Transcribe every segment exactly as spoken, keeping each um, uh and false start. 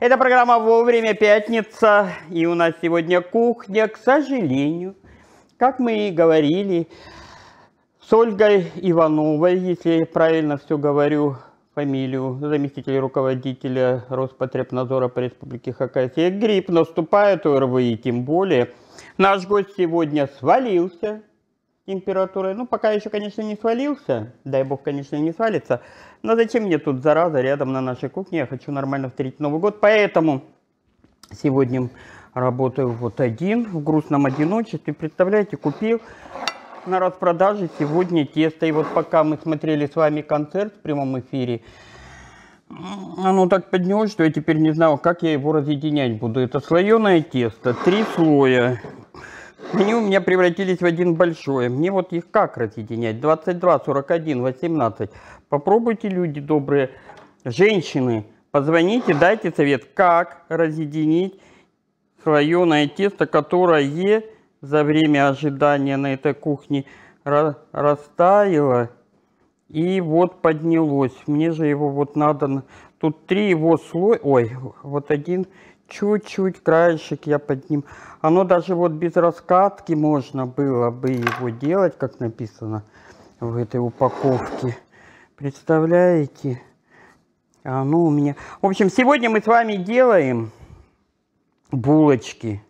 Это программа «Вовремя пятница», и у нас сегодня кухня, к сожалению, как мы и говорили, с Ольгой Ивановой, если я правильно все говорю, фамилию, заместителя руководителя Роспотребнадзора по Республике Хакасия. Грипп наступает, ОРВИ тем более. Наш гость сегодня свалился температурой. Ну, пока еще, конечно, не свалился. Дай бог, конечно, не свалится. Но зачем мне тут зараза рядом на нашей кухне? Я хочу нормально встретить Новый год. Поэтому сегодня работаю вот один, в грустном одиночестве. Представляете, купил на распродаже сегодня тесто. И вот пока мы смотрели с вами концерт в прямом эфире, оно так поднялось, что я теперь не знал, как я его разъединять буду. Это слоеное тесто, три слоя. Они у меня превратились в один большой. Мне вот их как разъединять? двадцать два, сорок один, восемнадцать. Попробуйте, люди добрые, женщины, позвоните, дайте совет, как разъединить слоеное тесто, которое за время ожидания на этой кухне растаяло и вот поднялось. Мне же его вот надо... Тут три его слоя... Ой, вот один... Чуть-чуть краешек я подниму. Оно даже вот без раскатки можно было бы его делать, как написано в этой упаковке. Представляете? Оно у меня... В общем, сегодня мы с вами делаем булочки.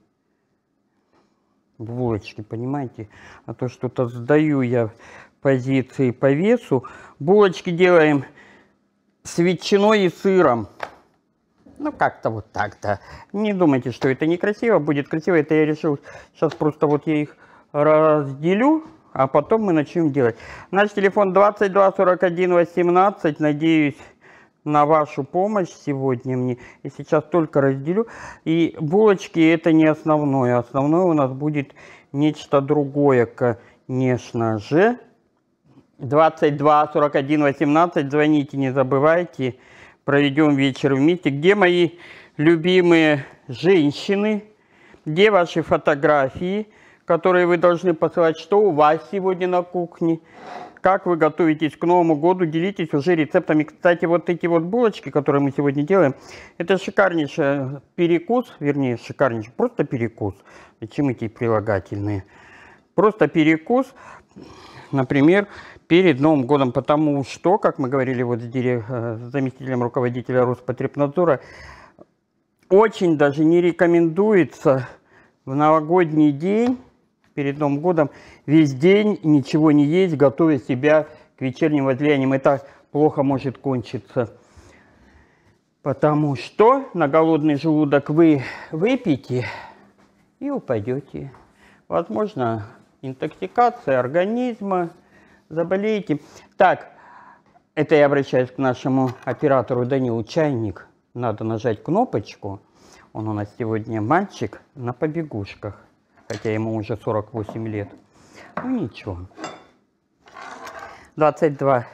Булочки, понимаете? А то что-то сдаю я позиции по весу. Булочки делаем с ветчиной и сыром. Ну, как-то вот так-то. Не думайте, что это некрасиво. Будет красиво. Это я решил. Сейчас просто вот я их разделю, а потом мы начнем делать. Наш телефон двадцать два, сорок один, восемнадцать. Надеюсь на вашу помощь сегодня мне. И сейчас только разделю. И булочки это не основное. Основное у нас будет нечто другое, конечно же. двадцать два, сорок один, восемнадцать. Звоните, не забывайте. Проведем вечер вместе. Где мои любимые женщины? Где ваши фотографии, которые вы должны посылать? Что у вас сегодня на кухне? Как вы готовитесь к Новому году? Делитесь уже рецептами. Кстати, вот эти вот булочки, которые мы сегодня делаем, это шикарнейший перекус, вернее, шикарнейший, просто перекус. Зачем эти прилагательные? Просто перекус, например, перед Новым годом, потому что, как мы говорили вот с, дирек... с заместителем руководителя Роспотребнадзора, очень даже не рекомендуется в новогодний день, перед Новым годом, весь день ничего не есть, готовя себя к вечерним возлияниям. Это плохо может кончиться, потому что на голодный желудок вы выпьете и упадете. Возможно, интоксикация организма. Заболеете. Так, это я обращаюсь к нашему оператору Данилу. Чайник. Надо нажать кнопочку. Он у нас сегодня мальчик на побегушках. Хотя ему уже сорок восемь лет. Ну ничего. двадцать два.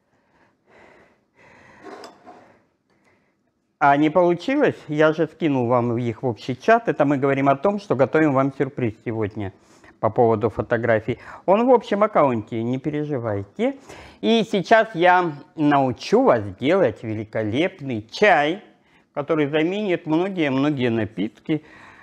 А не получилось? Я же скинул вам их в общий чат. Это мы говорим о том, что готовим вам сюрприз сегодня. По поводу фотографий. Он в общем аккаунте, не переживайте. И сейчас я научу вас делать великолепный чай, который заменит многие-многие напитки.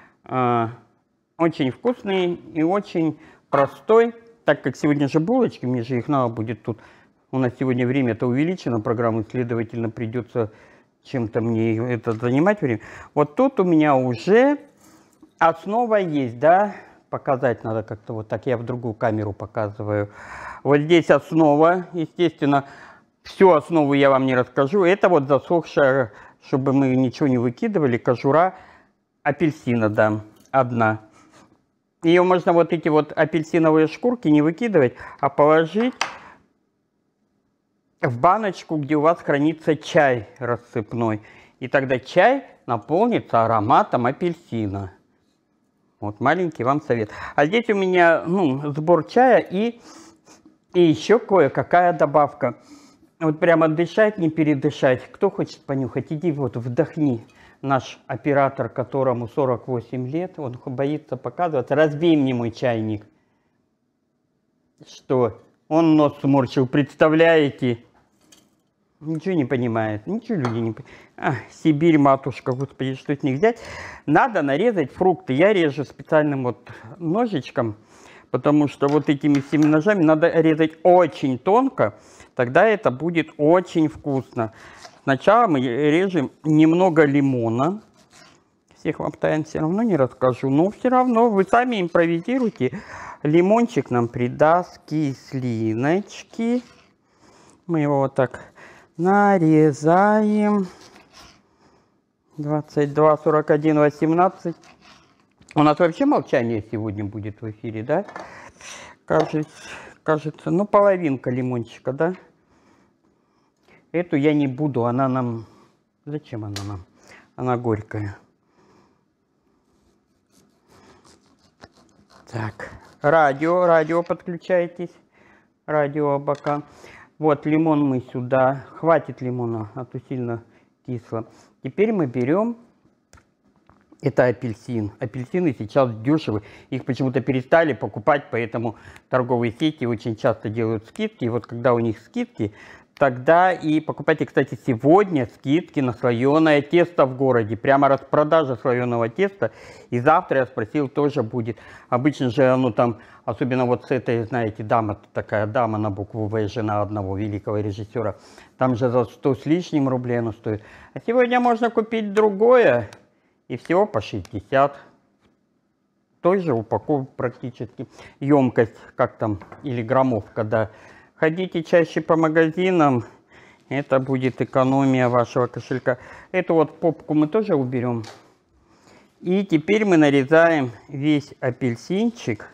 Очень вкусный и очень простой. Так как сегодня же булочки, мне же их надо будет тут. У нас сегодня время-то увеличено, программу, следовательно, придется чем-то мне это занимать время. Вот тут у меня уже основа есть, да. Показать надо как-то вот так, я в другую камеру показываю. Вот здесь основа, естественно, всю основу я вам не расскажу. Это вот засохшая, чтобы мы ничего не выкидывали, кожура апельсина, да, одна. Ее можно вот эти вот апельсиновые шкурки не выкидывать, а положить в баночку, где у вас хранится чай рассыпной. И тогда чай наполнится ароматом апельсина. Вот маленький вам совет. А здесь у меня ну, сбор чая и, и еще кое-какая добавка. Вот прямо дышать, не передышать. Кто хочет понюхать, иди вот вдохни. Наш оператор, которому сорок восемь лет, он боится показываться. Разбей мне мой чайник. Что? Он нос сморщил, представляете? Ничего не понимает, ничего люди не понимают. А, Сибирь, матушка, господи, что с них взять? Надо нарезать фрукты. Я режу специальным вот ножичком, потому что вот этими всеми ножами надо резать очень тонко, тогда это будет очень вкусно. Сначала мы режем немного лимона. Всех вам тайн все равно не расскажу, но все равно вы сами импровизируйте. Лимончик нам придаст кислиночки. Мы его вот так нарезаем. двадцать два, сорок один, восемнадцать. У нас вообще молчание сегодня будет в эфире, да? Кажется, кажется, ну половинка лимончика, да? Эту я не буду, она нам... Зачем она нам? Она горькая. Так, радио, радио подключайтесь. Радио Абакан. Вот лимон мы сюда. Хватит лимона, а то сильно кисло. Теперь мы берем... Это апельсин. Апельсины сейчас дешевы. Их почему-то перестали покупать, поэтому торговые сети очень часто делают скидки. И вот когда у них скидки, тогда и покупайте, кстати, сегодня скидки на слоеное тесто в городе. Прямо распродажа слоеного теста. И завтра, я спросил, тоже будет. Обычно же оно там, особенно вот с этой, знаете, дама, такая дама на букву В, жена одного великого режиссера. Там же за сто с лишним рублей оно стоит. А сегодня можно купить другое. И всего по шестьдесят. Той же упаковки практически. Емкость, как там, или граммовка, да. Ходите чаще по магазинам, это будет экономия вашего кошелька. Эту вот попку мы тоже уберем. И теперь мы нарезаем весь апельсинчик.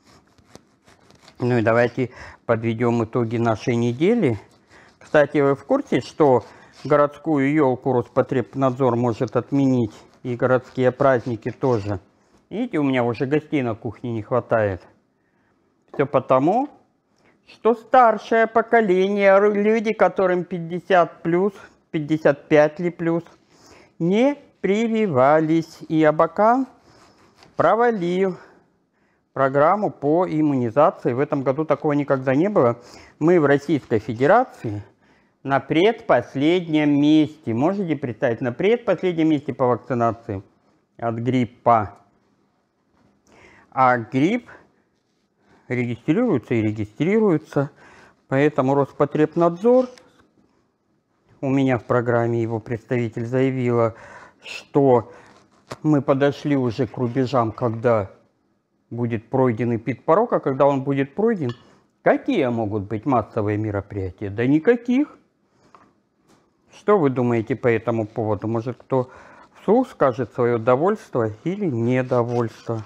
Ну и давайте подведем итоги нашей недели. Кстати, вы в курсе, что городскую елку Роспотребнадзор может отменить? И городские праздники тоже. Видите, у меня уже гостей на кухне не хватает. Все потому, что старшее поколение, люди, которым пятьдесят плюс, пятьдесят пять ли плюс, не прививались. И Абакан провалил программу по иммунизации. В этом году такого никогда не было. Мы в Российской Федерации на предпоследнем месте. Можете представить, на предпоследнем месте по вакцинации от гриппа. А грипп регистрируется и регистрируется. Поэтому Роспотребнадзор, у меня в программе его представитель заявила, что мы подошли уже к рубежам, когда будет пройден эпидпорог, а когда он будет пройден, какие могут быть массовые мероприятия? Да никаких. Что вы думаете по этому поводу? Может, кто вслух скажет свое довольство или недовольство?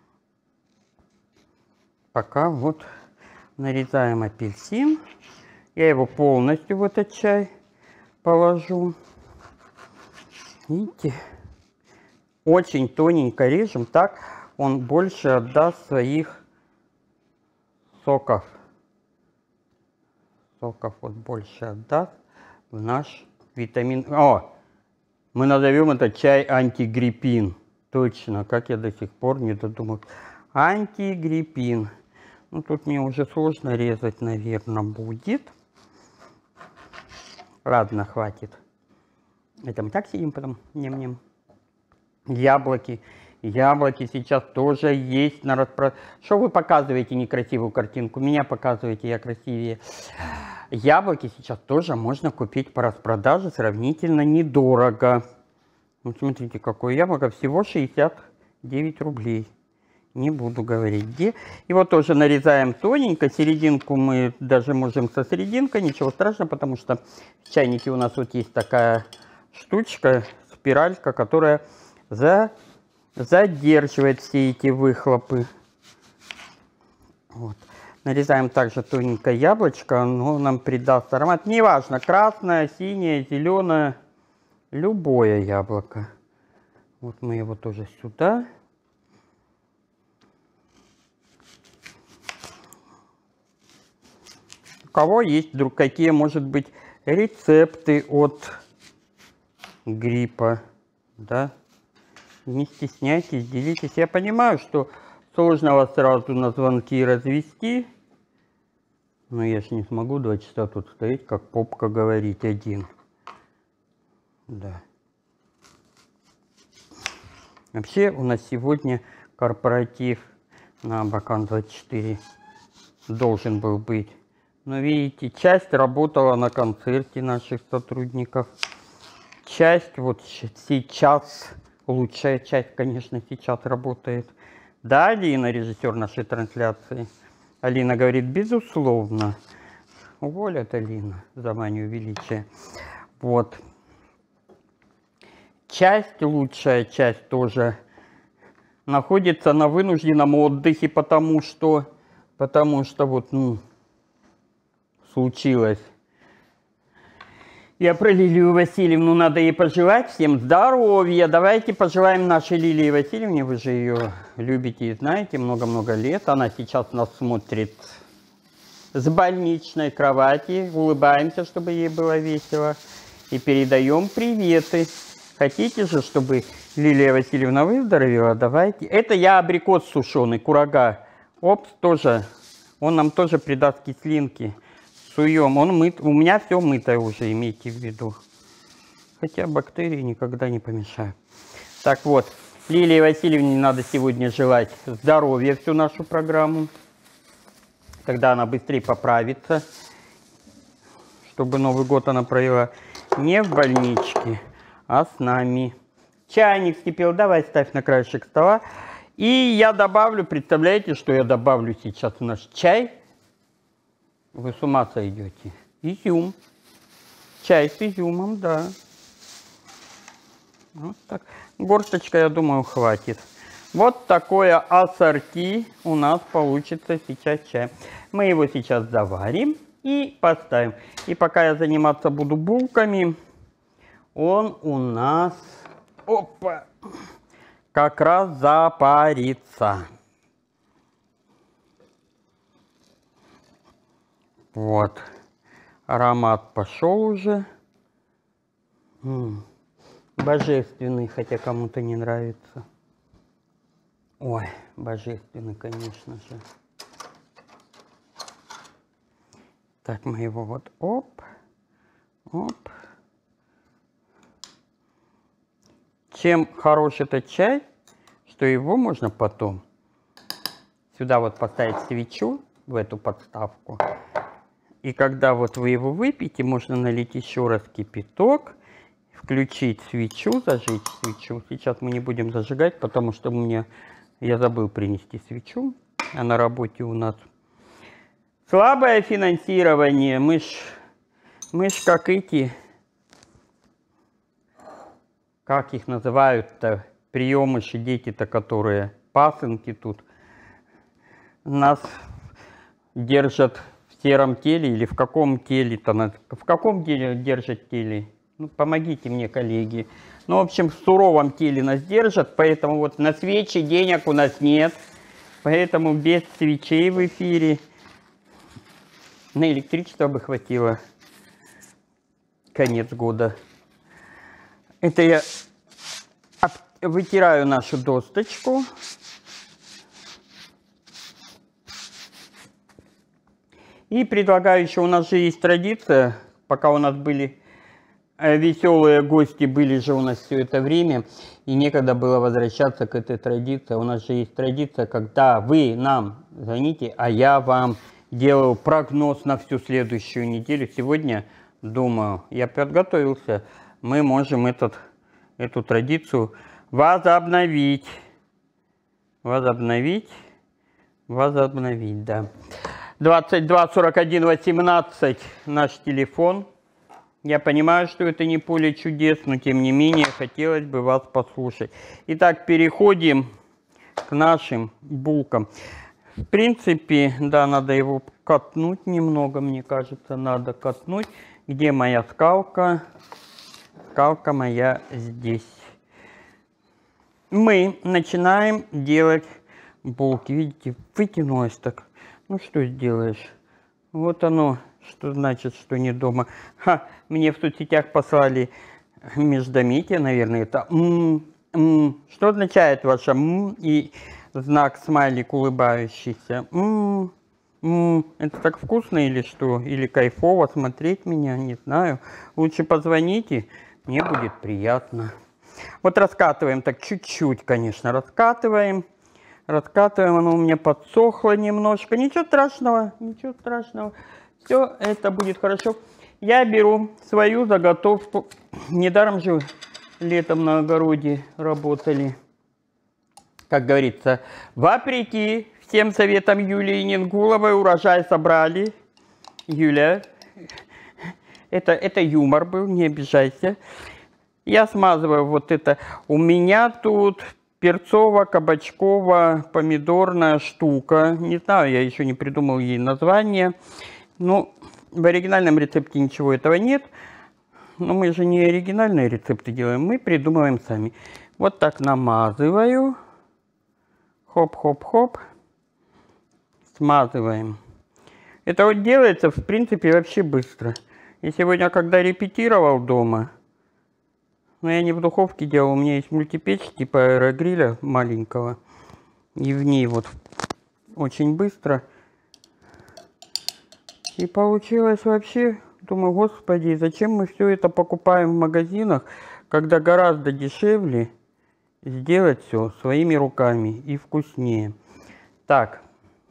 Пока вот нарезаем апельсин. Я его полностью в этот чай положу. Видите? Очень тоненько режем, так он больше отдаст своих соков. Соков вот больше отдаст в наш витамин. О, мы назовем этот чай антигриппин. Точно, как я до сих пор не додумал. Антигриппин. Ну, тут мне уже сложно резать, наверное, будет. Ладно, хватит. Это мы так сидим потом. Ням-ням. Яблоки. Яблоки сейчас тоже есть на распродаже. Что вы показываете некрасивую картинку? Меня показываете, я красивее. Яблоки сейчас тоже можно купить по распродаже сравнительно недорого. Вот смотрите, какое яблоко. Всего шестьдесят девять рублей. Не буду говорить где. Его тоже нарезаем тоненько. Серединку мы даже можем со серединкой. Ничего страшного, потому что в чайнике у нас вот есть такая штучка, спиралька, которая за... задерживает все эти выхлопы. Вот. Нарезаем также тоненько яблочко, оно нам придаст аромат. Неважно, красное, синее, зеленое, любое яблоко. Вот мы его тоже сюда. У кого есть вдруг какие, может быть, рецепты от гриппа, да? Не стесняйтесь, делитесь. Я понимаю, что сложно вас сразу на звонки развести. Но я ж не смогу два часа тут стоять, как попка говорить один. Да. Вообще у нас сегодня корпоратив на Абакан двадцать четыре должен был быть. Но видите, часть работала на концерте наших сотрудников. Часть вот сейчас, лучшая часть, конечно, сейчас работает. Да, Алина, режиссер нашей трансляции. Алина говорит, безусловно. Уволят Алина за манию величия. Вот. Часть, лучшая часть тоже находится на вынужденном отдыхе, потому что, потому что вот, ну, случилось. Я про Лилию Васильевну надо ей пожелать всем здоровья. Давайте пожелаем нашей Лилии Васильевне, вы же ее любите и знаете много-много лет. Она сейчас нас смотрит с больничной кровати. Улыбаемся, чтобы ей было весело. И передаем приветы. Хотите же, чтобы Лилия Васильевна выздоровела? Давайте. Это я абрикос сушеный, курага. Опс, тоже. Он нам тоже придаст кислинки. Суем. Он мыт. У меня все мытое уже, имейте в виду. Хотя бактерии никогда не помешают. Так вот, Лилии Васильевне надо сегодня желать здоровья всю нашу программу. Тогда она быстрее поправится. Чтобы Новый год она провела не в больничке, а с нами. Чайник вскипел, давай ставь на краешек стола. И я добавлю, представляете, что я добавлю сейчас в наш чай? Вы с ума сойдете. Изюм. Чай с изюмом, да. Вот так. Горсточка, я думаю, хватит. Вот такое ассорти у нас получится сейчас чай. Мы его сейчас заварим и поставим. И пока я заниматься буду булками, он у нас, опа, как раз запарится. Вот. Аромат пошел уже. М-м, божественный, хотя кому-то не нравится. Ой, божественный, конечно же. Так, мы его вот, оп, оп. Чем хорош этот чай, что его можно потом сюда вот поставить свечу, в эту подставку. И когда вот вы его выпьете, можно налить еще раз кипяток, включить свечу, зажечь свечу. Сейчас мы не будем зажигать, потому что мне, я забыл принести свечу, а на работе у нас слабое финансирование. Мы ж, мы ж как эти, как их называют-то, приемыши, дети-то, которые пасынки тут, нас держат в сером теле или в каком теле-то, в каком теле держат теле? Ну, помогите мне, коллеги. Ну, в общем, в суровом теле нас держат, поэтому вот на свечи денег у нас нет, поэтому без свечей в эфире на электричество бы хватило. Конец года. Это я вытираю нашу досточку. И предлагаю еще, у нас же есть традиция, пока у нас были веселые гости, были же у нас все это время, и некогда было возвращаться к этой традиции. У нас же есть традиция, когда вы нам звоните, а я вам делаю прогноз на всю следующую неделю. Сегодня, думаю, я подготовился, мы можем этот, эту традицию возобновить. Возобновить. Возобновить, да. двадцать два сорок один восемнадцать наш телефон. Я понимаю, что это не поле чудес, но тем не менее хотелось бы вас послушать. Итак, переходим к нашим булкам. В принципе, да, надо его катнуть немного, мне кажется, надо катнуть. Где моя скалка? Скалка моя здесь. Мы начинаем делать булки. Видите, вытянулось так. Ну, что сделаешь? Вот оно, что значит, что не дома. Ха, мне в соцсетях послали междометие, наверное, это м -м. Что означает ваше м и знак смайлик улыбающийся? М М-м, это так вкусно или что? Или кайфово смотреть меня, не знаю. Лучше позвоните, мне будет приятно. Вот раскатываем так чуть-чуть, конечно, раскатываем. Раскатываем, оно у меня подсохло немножко. Ничего страшного, ничего страшного. Все это будет хорошо. Я беру свою заготовку. Недаром же летом на огороде работали. Как говорится, вопреки всем советам Юлии Нингуловой урожай собрали. Юля, это, это юмор был, не обижайся. Я смазываю вот это. У меня тут перцово-кабачково-помидорная штука. Не знаю, я еще не придумал ей название. Ну, в оригинальном рецепте ничего этого нет. Но мы же не оригинальные рецепты делаем, мы придумываем сами. Вот так намазываю. Хоп-хоп-хоп. Смазываем. Это вот делается, в принципе, вообще быстро. И сегодня, когда репетировал дома, но я не в духовке делал, у меня есть мультипечь типа аэрогриля маленького. И в ней вот очень быстро. И получилось вообще, думаю, господи, зачем мы все это покупаем в магазинах, когда гораздо дешевле сделать все своими руками и вкуснее. Так,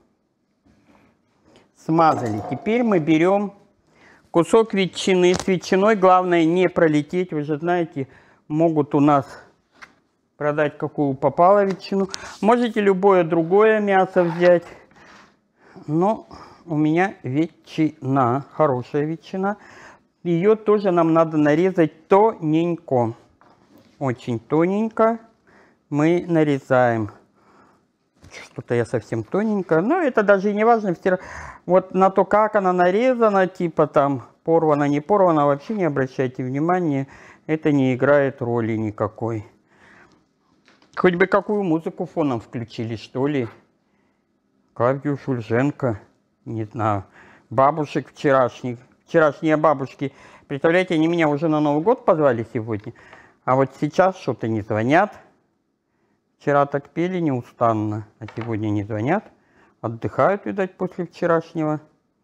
смазали. Теперь мы берем кусок ветчины. С ветчиной главное не пролететь. Вы же знаете, могут у нас продать какую попало ветчину. Можете любое другое мясо взять. Но у меня ветчина, хорошая ветчина. Ее тоже нам надо нарезать тоненько. Очень тоненько мы нарезаем. Что-то я совсем тоненько. Но это даже и не важно. Вот на то, как она нарезана, типа там порвана, не порвана, вообще не обращайте внимания. Это не играет роли никакой. Хоть бы какую музыку фоном включили, что ли. Клавдию Шульженко, не знаю. Бабушек вчерашних. Вчерашние бабушки. Представляете, они меня уже на Новый год позвали сегодня. А вот сейчас что-то не звонят. Вчера так пели неустанно, а сегодня не звонят. Отдыхают, видать, после вчерашнего.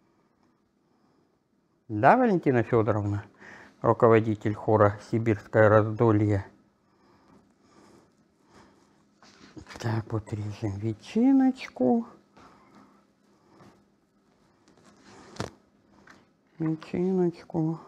Да, Валентина Федоровна, руководитель хора «Сибирское раздолье». Так, вот режем ветчиночку. Ветчиночку.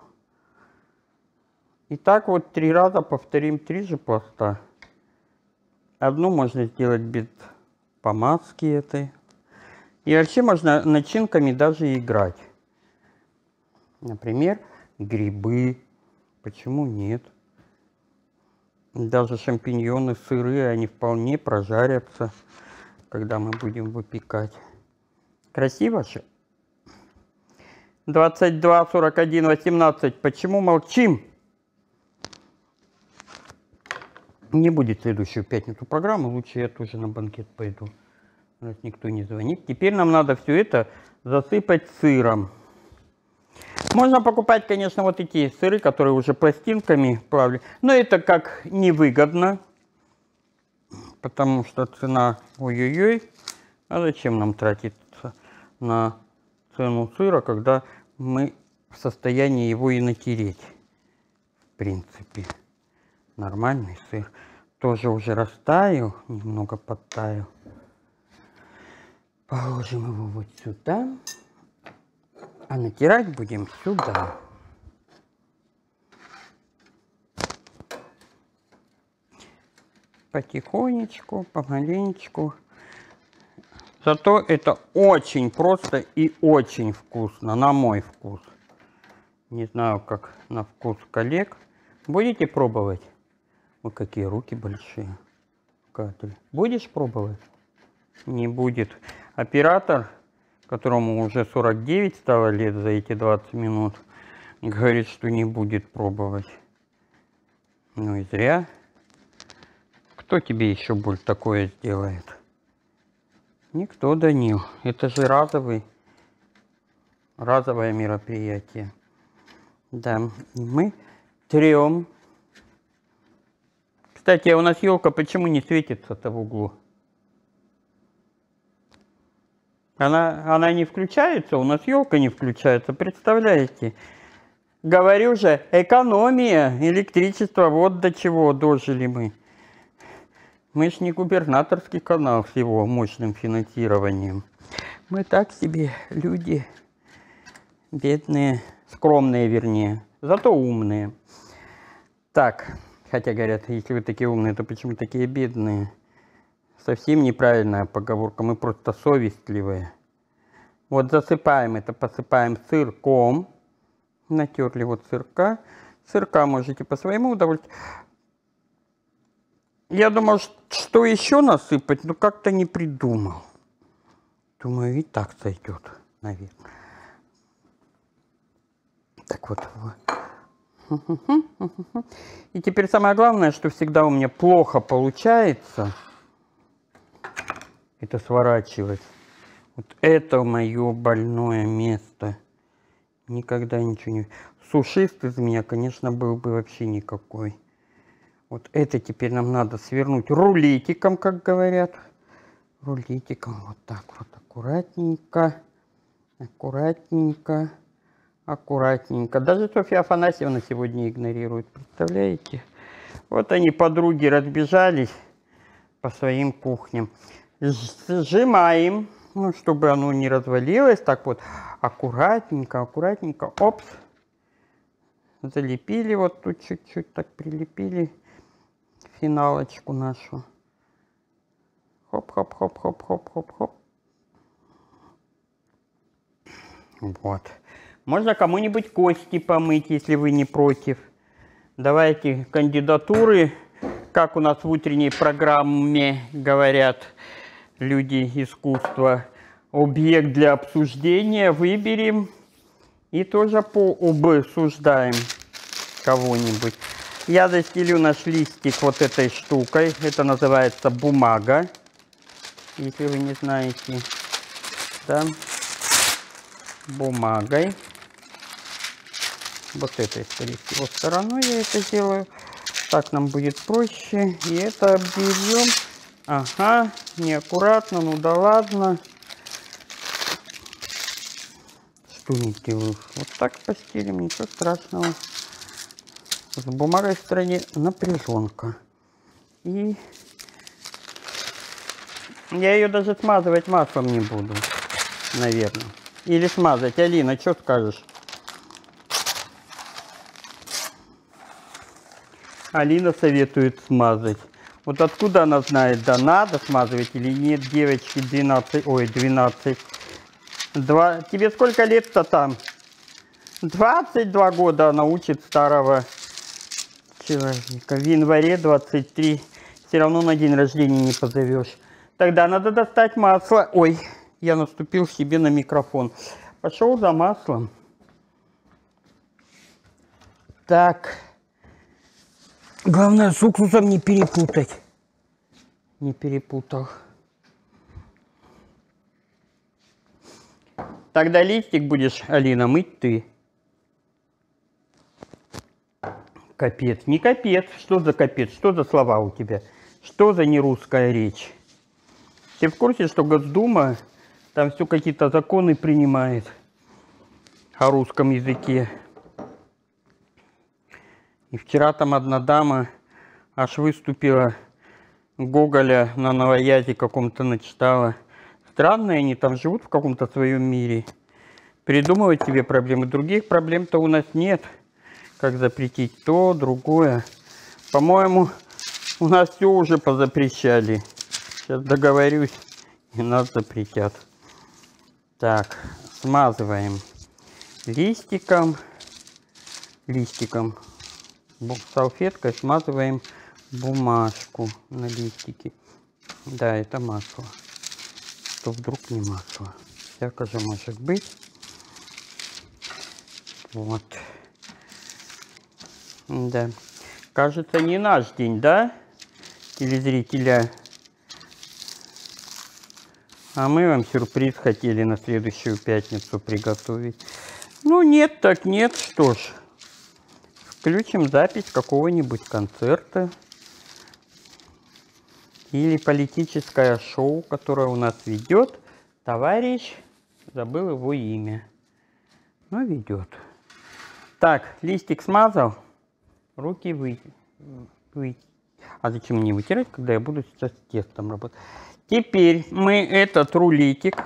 И так вот три раза повторим три же пласта. Одну можно сделать без помазки этой. И вообще можно начинками даже играть. Например, грибы. Почему нет? Даже шампиньоны сырые, они вполне прожарятся, когда мы будем выпекать. Красиво же? двадцать два сорок один восемнадцать. Почему молчим? Не будет следующую пятницу программы, лучше я тоже на банкет пойду, раз никто не звонит. Теперь нам надо все это засыпать сыром. Можно покупать, конечно, вот эти сыры, которые уже пластинками плавали, но это как невыгодно, потому что цена ой-ой-ой. А зачем нам тратиться на цену сыра, когда мы в состоянии его и натереть, в принципе. Нормальный сыр. Тоже уже растаял, немного подтаял. Положим его вот сюда. А натирать будем сюда. Потихонечку, помаленечку. Зато это очень просто и очень вкусно, на мой вкус. Не знаю, как на вкус коллег. Будете пробовать? Вот какие руки большие. Катя, будешь пробовать? Не будет. Оператор, которому уже сорок девять стало лет за эти двадцать минут, говорит, что не будет пробовать. Ну и зря. Кто тебе еще больше такое сделает? Никто, Данил. Это же разовый, разовое мероприятие. Да, мы трем. Кстати, а у нас елка почему не светится-то в углу? Она, она не включается, у нас елка не включается, представляете? Говорю же, экономия электричества, вот до чего дожили мы. Мы ж не губернаторский канал с его мощным финансированием. Мы так себе люди бедные, скромные вернее, зато умные. Так, хотя говорят, если вы такие умные, то почему такие бедные? Совсем неправильная поговорка, мы просто совестливые. Вот засыпаем это, посыпаем сырком. Натерли вот сырка. Сырка можете по своему удовольствию. Я думал, что еще насыпать, но как-то не придумал. Думаю, и так сойдет, наверное. Так вот. И теперь самое главное, что всегда у меня плохо получается, это сворачивать. Вот это мое больное место. Никогда ничего не... Сушист из меня, конечно, был бы вообще никакой. Вот это теперь нам надо свернуть рулетиком, как говорят. Рулетиком вот так вот аккуратненько, аккуратненько, аккуратненько. Даже Софья Афанасьевна сегодня игнорирует, представляете? Вот они, подруги, разбежались по своим кухням. Сжимаем, ну, чтобы оно не развалилось. Так вот, аккуратненько, аккуратненько. Опс. Залепили вот тут чуть-чуть, так прилепили финалочку нашу. Хоп-хоп-хоп-хоп-хоп-хоп-хоп. Вот. Можно кому-нибудь кости помыть, если вы не против. Давайте кандидатуры, как у нас в утренней программе говорят люди искусства, объект для обсуждения выберем и тоже пообсуждаем кого-нибудь. Я застелю наш листик вот этой штукой. Это называется бумага, если вы не знаете. Да. Бумагой. Вот этой, скорее всего, стороной я это делаю. Так нам будет проще. И это обдерем. Ага, неаккуратно, ну да ладно. Что не делаю? Вот так постелим, ничего страшного. С бумагой в стороне напряженка. И я ее даже смазывать маслом не буду, наверное. Или смазать. Алина, что скажешь? Алина советует смазать. Вот откуда она знает, да надо смазывать или нет, девочки, двенадцать, ой, двенадцать. Два, тебе сколько лет-то там? двадцать два года она учит старого человека. В январе двадцать три. Все равно на день рождения не позовешь. Тогда надо достать масло. Ой, я наступил себе на микрофон. Пошел за маслом. Так. Главное, с уксусом не перепутать. Не перепутал. Тогда листик будешь, Алина, мыть ты. Капец. Не капец. Что за капец? Что за слова у тебя? Что за нерусская речь? Ты в курсе, что Госдума там все какие-то законы принимает о русском языке? И вчера там одна дама аж выступила, Гоголя на новоязе каком-то начитала. Странные они там живут в каком-то своем мире. Придумывать себе проблемы. Других проблем-то у нас нет. Как запретить то, другое. По-моему, у нас все уже позапрещали. Сейчас договорюсь, и нас запретят. Так, смазываем листиком. Листиком. Салфеткой смазываем бумажку на листике. Да, это масло. То вдруг не масло. Всяко же может быть. Вот. Да. Кажется, не наш день, да, телезрителя? А мы вам сюрприз хотели на следующую пятницу приготовить. Ну, нет, так нет. Что ж, включим запись какого-нибудь концерта. Или политическое шоу, которое у нас ведет товарищ, забыл его имя, но ведет. Так, листик смазал, руки вы, вы. А зачем мне вытирать, когда я буду сейчас с тестом работать? Теперь мы этот рулетик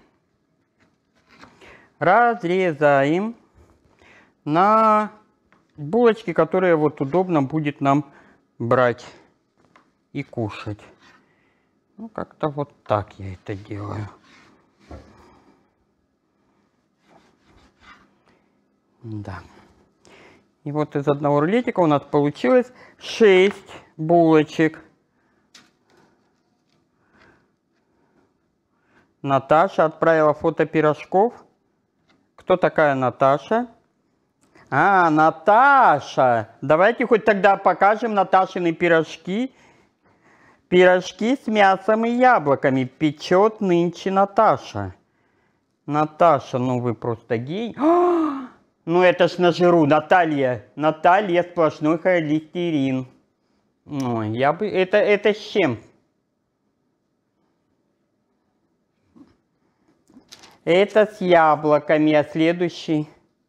разрезаем на булочки, которые вот удобно будет нам брать и кушать. Ну, как-то вот так я это делаю. Да. И вот из одного рулетика у нас получилось шесть булочек. Наташа отправила фото пирожков. Кто такая Наташа? А, Наташа! Давайте хоть тогда покажем Наташины пирожки. Пирожки с мясом и яблоками печет нынче Наташа. Наташа, ну вы просто гений. А, ну это ж на жиру, Наталья. Наталья сплошной холестерин. Ну, я бы... Это, это с чем? Это с яблоками, а следующий...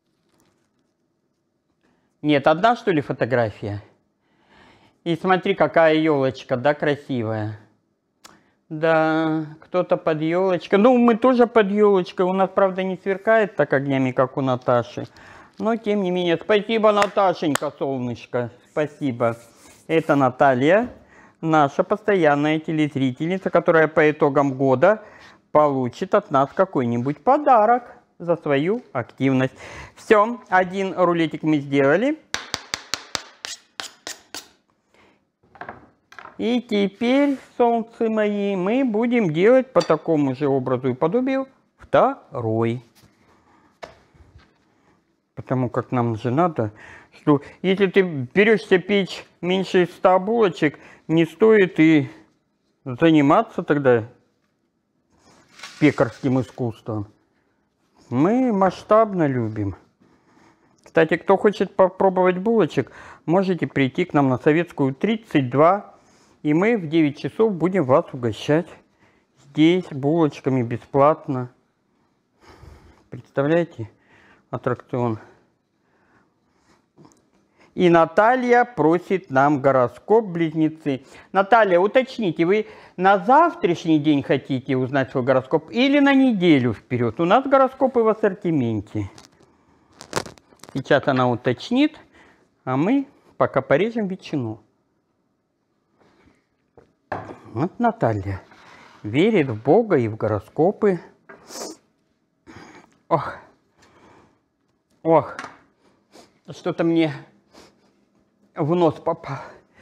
Нет, одна что ли фотография? И смотри, какая елочка, да, красивая. Да, кто-то под елочкой. Ну, мы тоже под елочкой. У нас, правда, не сверкает так огнями, как у Наташи. Но, тем не менее, спасибо, Наташенька, солнышко. Спасибо. Это Наталья, наша постоянная телезрительница, которая по итогам года получит от нас какой-нибудь подарок за свою активность. Все, один рулетик мы сделали. И теперь, солнце мои, мы будем делать по такому же образу и подобию второй. Потому как нам же надо, что если ты берешься печь меньше ста булочек, не стоит и заниматься тогда пекарским искусством. Мы масштабно любим. Кстати, кто хочет попробовать булочек, можете прийти к нам на Советскую тридцать два. И мы в девять часов будем вас угощать здесь булочками бесплатно. Представляете? Аттракцион. И Наталья просит нам гороскоп, близнецы. Наталья, уточните, вы на завтрашний день хотите узнать свой гороскоп или на неделю вперед? У нас гороскопы в ассортименте. Сейчас она уточнит, а мы пока порежем ветчину. Вот Наталья верит в Бога и в гороскопы. Ох, ох, что-то мне в нос попал.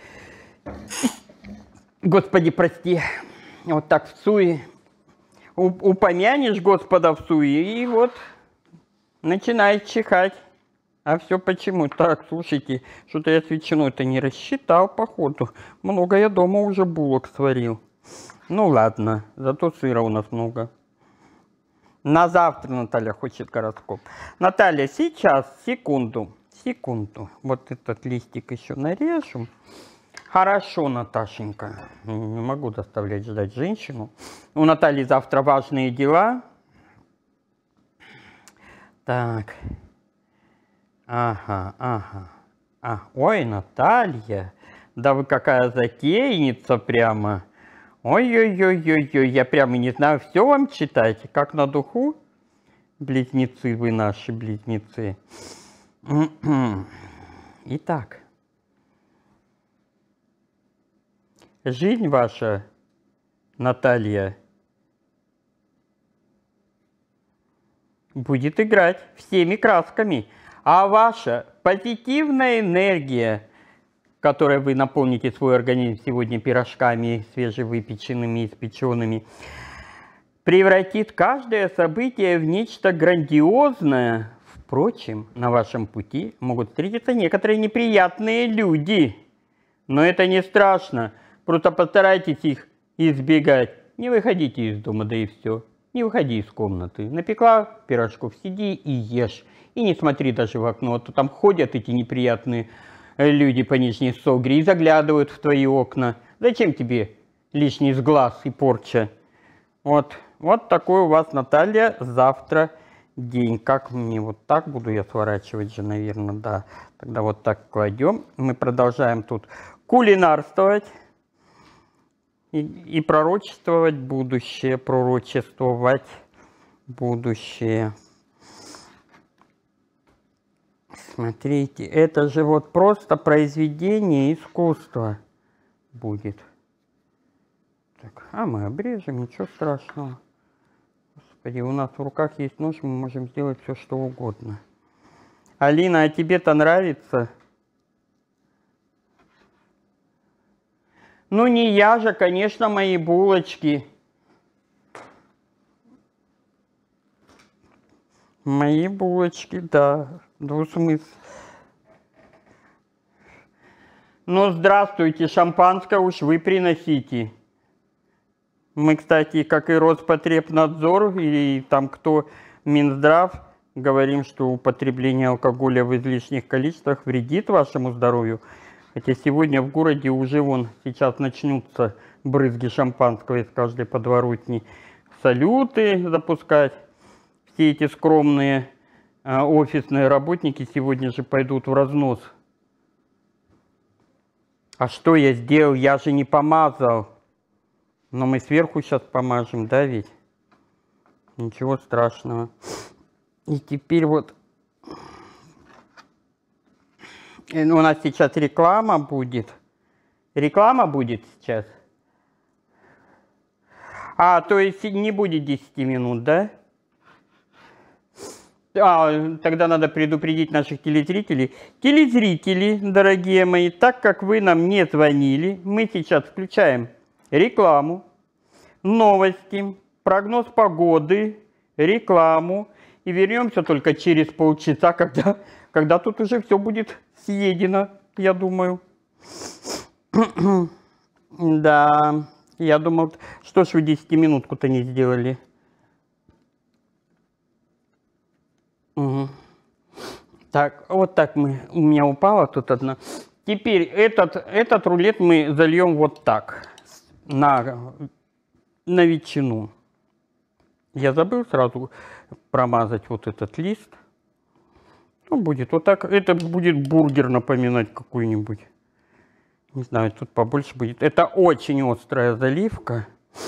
Господи, прости. Вот так в суе. Упомянешь Господа в суе, и вот начинает чихать. А все почему? Так, слушайте, что-то я с ветчиной-то не рассчитал, походу. Много я дома уже булок сварил. Ну ладно, зато сыра у нас много. На завтра Наталья хочет гороскоп. Наталья, сейчас, секунду, секунду. Вот этот листик еще нарежу. Хорошо, Наташенька. Не могу заставлять ждать женщину. У Натальи завтра важные дела. Так. Ага, ага. А, ой, Наталья, да вы какая затейница прямо. Ой-ой-ой-ой-ой, я прямо не знаю, все вам читать, как на духу. Близнецы вы наши, близнецы. Итак, жизнь ваша, Наталья, будет играть всеми красками. А ваша позитивная энергия, которой вы наполните свой организм сегодня пирожками свежевыпеченными, испеченными, превратит каждое событие в нечто грандиозное. Впрочем, на вашем пути могут встретиться некоторые неприятные люди. Но это не страшно. Просто постарайтесь их избегать. Не выходите из дома, да и все. Не выходи из комнаты. Напекла пирожков, сиди и ешь. И не смотри даже в окно, а то там ходят эти неприятные люди по Нижней Согре и заглядывают в твои окна. Зачем тебе лишний сглаз и порча? Вот, Вот такой у вас, Наталья, завтра день. Как мне вот так буду я сворачивать же, наверное, да. Тогда вот так кладем. Мы продолжаем тут кулинарствовать и, и пророчествовать будущее, пророчествовать будущее. Смотрите, это же вот просто произведение искусства будет. Так, а мы обрежем, ничего страшного. Господи, у нас в руках есть нож, мы можем сделать все, что угодно. Алина, а тебе-то нравится? Ну, не я же, конечно, мои булочки. Мои булочки, да, двусмысл. Ну, здравствуйте, шампанское уж вы приносите. Мы, кстати, как и Роспотребнадзор, и там кто, Минздрав, говорим, что употребление алкоголя в излишних количествах вредит вашему здоровью. Хотя сегодня в городе уже вон сейчас начнутся брызги шампанского из каждой подворотни. Салюты запускать. Все эти скромные э, офисные работники сегодня же пойдут в разнос. А что я сделал? Я же не помазал. Но мы сверху сейчас помажем, да ведь? Ничего страшного. И теперь вот... У нас сейчас реклама будет. Реклама будет сейчас? А, то есть не будет десяти минут, да? А, тогда надо предупредить наших телезрителей. Телезрители, дорогие мои, так как вы нам не звонили, мы сейчас включаем рекламу, новости, прогноз погоды, рекламу. И вернемся только через полчаса, когда, когда тут уже все будет съедено, я думаю. Да, я думал, что ж вы десятиминутку-то не сделали. Угу. Так, вот так мы, у меня упала тут одна. Теперь этот, этот рулет мы зальем вот так. На, на ветчину. Я забыл сразу промазать вот этот лист. Ну, будет вот так. Это будет бургер напоминать какой-нибудь. Не знаю, тут побольше будет. Это очень острая заливка.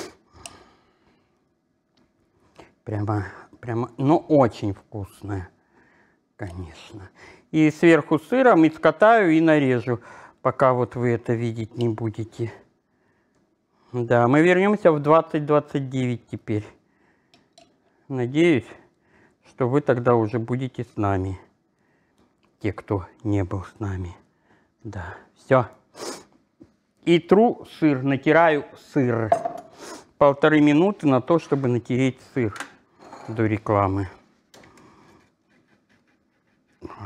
Прямо, прямо, но очень вкусная, конечно. И сверху сыром и скатаю и нарежу, пока вот вы это видеть не будете. Да, мы вернемся в двадцать двадцать девять теперь. Надеюсь, что вы тогда уже будете с нами. Те, кто не был с нами. Да, все. И тру сыр, натираю сыр. Полторы минуты на то, чтобы натереть сыр до рекламы. Вот.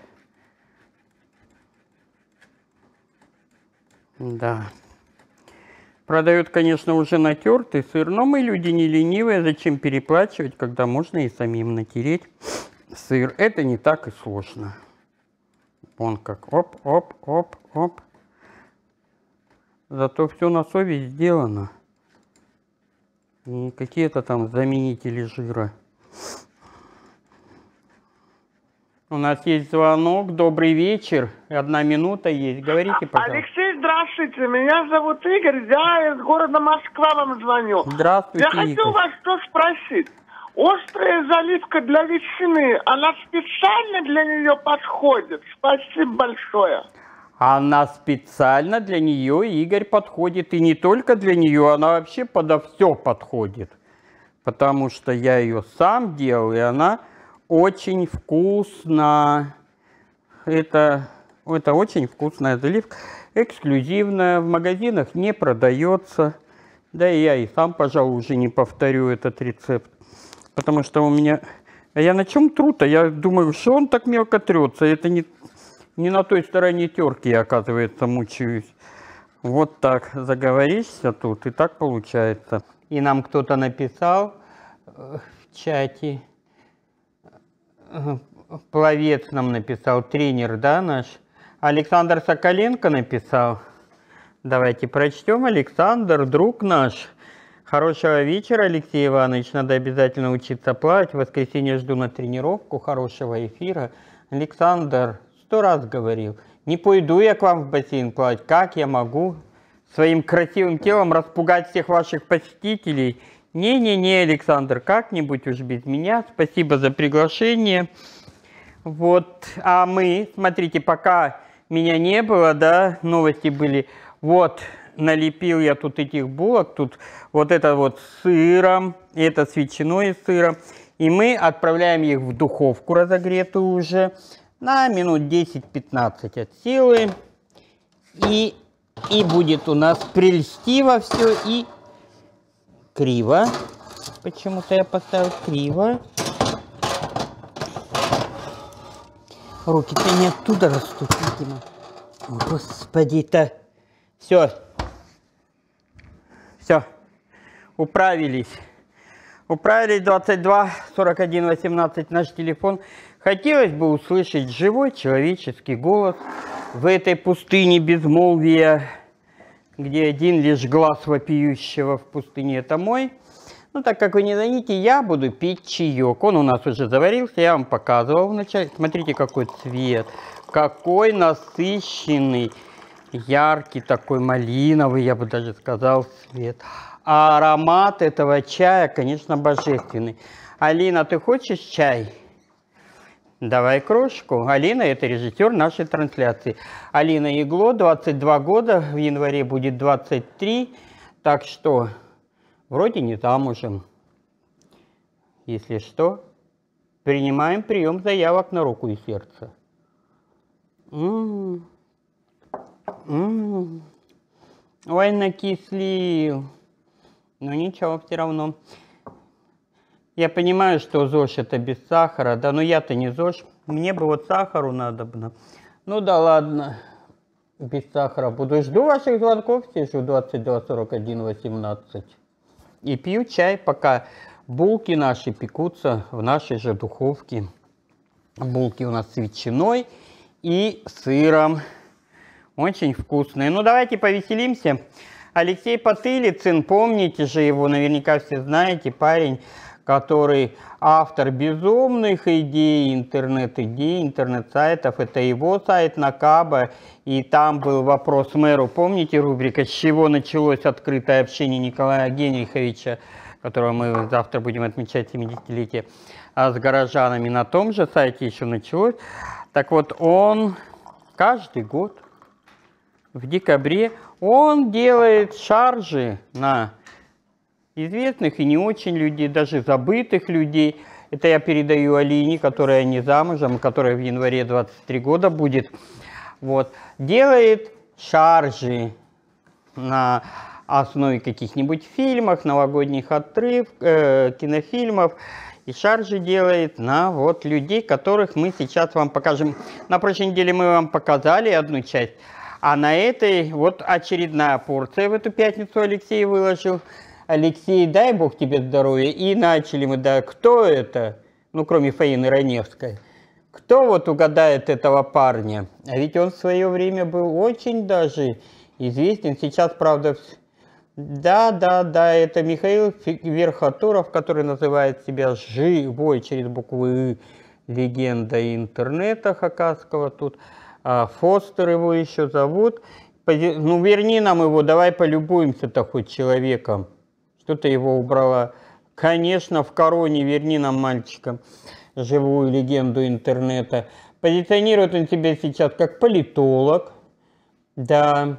Да. Продают, конечно, уже натертый сыр, но мы люди не ленивые, зачем переплачивать, когда можно и самим натереть сыр. Это не так и сложно. Вон как оп, оп, оп, оп. Зато все на совесть сделано. Не какие-то там заменители жира. У нас есть звонок. Добрый вечер. Одна минута есть. Говорите, пожалуйста. Алексей, здравствуйте. Меня зовут Игорь. Я из города Москва вам звоню. Здравствуйте, Я Игорь. хотел вас что спросить. Острая заливка для ветчины, она специально для нее подходит? Спасибо большое. Она специально для нее, Игорь, подходит. И не только для нее, она вообще подо все подходит. Потому что я ее сам делал, и она очень вкусна. Это, это очень вкусная заливка. Эксклюзивная, в магазинах не продается. Да и я и сам, пожалуй, уже не повторю этот рецепт. Потому что у меня... А я на чем тру-то? Я думаю, что он так мелко трется. Это не... Не на той стороне терки я, оказывается, мучаюсь. Вот так заговоришься тут, и так получается. И нам кто-то написал в чате, пловец нам написал, тренер, да, наш? Александр Соколенко написал. Давайте прочтем. Александр, друг наш, Хорошего вечера, Алексей Иванович. Надо обязательно учиться плавать. В воскресенье жду на тренировку. Хорошего эфира. Александр сто раз говорил, не пойду я к вам в бассейн плавать. Как я могу своим красивым телом распугать всех ваших посетителей? Не-не-не, Александр, как-нибудь уж без меня. Спасибо за приглашение. Вот, а мы, смотрите, пока меня не было, да, новости были. Вот, налепил я тут этих булок, тут вот это вот с сыром, это с ветчиной и сыром. И мы отправляем их в духовку разогретую уже на минут десять-пятнадцать от силы. И, и будет у нас прельстиво все и криво. Почему-то я поставил криво. Руки-то не оттуда растут, видимо. О, господи-то. Все. Все. Управились. Управились. Двадцать два сорок один восемнадцать наш телефон. Хотелось бы услышать живой человеческий голос в этой пустыне безмолвия, где один лишь глаз вопиющего в пустыне — это мой. Ну, так как вы не знаете, я буду пить чаек. Он у нас уже заварился, я вам показывал вначале. Смотрите, какой цвет, какой насыщенный, яркий такой, малиновый, я бы даже сказал, цвет. А аромат этого чая, конечно, божественный. Алина, ты хочешь чай? Давай кружку. Алина — это режиссер нашей трансляции. Алина Игло, двадцать два года, в январе будет двадцать три, так что вроде не замужем. Если что, принимаем прием заявок на руку и сердце. М-м-м. М-м-м. Ой, накислил. Но ничего, все равно. Я понимаю, что ЗОЖ это без сахара, да, но я-то не ЗОЖ. Мне бы вот сахару надобно. Ну да ладно, без сахара буду. Жду ваших звонков, сижу двадцать два сорок один восемнадцать. И пью чай, пока булки наши пекутся в нашей же духовке. Булки у нас с ветчиной и сыром. Очень вкусные. Ну давайте повеселимся. Алексей Потылицын, помните же его, наверняка все знаете, парень, который автор безумных идей, интернет-идей, интернет-сайтов. Это его сайт Накаба, и там был вопрос мэру. Помните рубрика «С чего началось открытое общение Николая Генриховича», которого мы завтра будем отмечать семидесятилетие, а с горожанами на том же сайте еще началось. Так вот, он каждый год в декабре он делает шаржи на известных и не очень людей, даже забытых людей. Это я передаю Алине, которая не замужем, которая в январе двадцать три года будет. Вот. Делает шаржи на основе каких-нибудь фильмов, новогодних отрывков, э, кинофильмов. И шаржи делает на вот людей, которых мы сейчас вам покажем. На прошлой неделе мы вам показали одну часть. А на этой вот очередная порция в эту пятницу Алексей выложил. Алексей, дай бог тебе здоровья. И начали мы, да, кто это? Ну, кроме Фаины Раневской. Кто вот угадает этого парня? А ведь он в свое время был очень даже известен. Сейчас, правда, да, да, да, это Михаил Верхотуров, который называет себя живой через букву «ы», легенда интернета хакасского тут. А Фостер его еще зовут. Ну, верни нам его, давай полюбуемся-то хоть человеком. Что-то его убрала. Конечно, в короне верни нам мальчика живую легенду интернета. Позиционирует он себя сейчас как политолог. Да,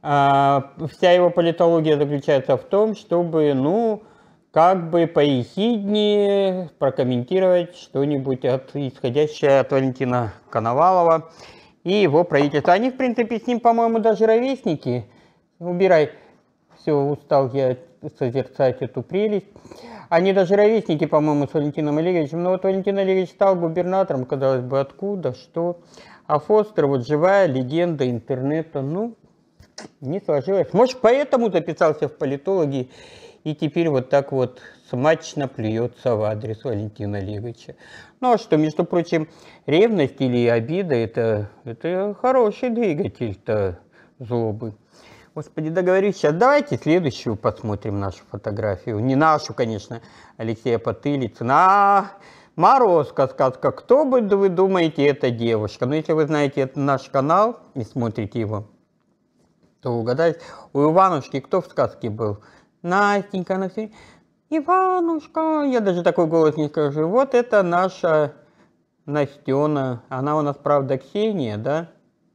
а вся его политология заключается в том, чтобы, ну, как бы поехиднее прокомментировать что-нибудь от, исходящее от Валентина Коновалова и его правительства. Они, в принципе, с ним, по-моему, даже ровесники. Убирай. Все, устал я созерцать эту прелесть. Они даже ровесники, по-моему, с Валентином Олеговичем. Но вот Валентин Олегович стал губернатором, казалось бы, откуда, что. А Фостер, вот живая легенда интернета, ну, не сложилось. Может, поэтому записался в политологи и теперь вот так вот смачно плюется в адрес Валентина Олеговича. Ну, а что, между прочим, ревность или обида – это, это хороший двигатель-то злобы. Господи, договорюсь сейчас. Давайте следующую посмотрим нашу фотографию. Не нашу, конечно, Алексея Потылицына, а Морозко, сказка. Кто бы вы думаете, эта девушка? Но если вы знаете это наш канал и смотрите его, то угадайте. У Иванушки кто в сказке был? Настенька, она все... Иванушка, я даже такой голос не скажу. Вот это наша Настена. Она у нас, правда, Ксения, да?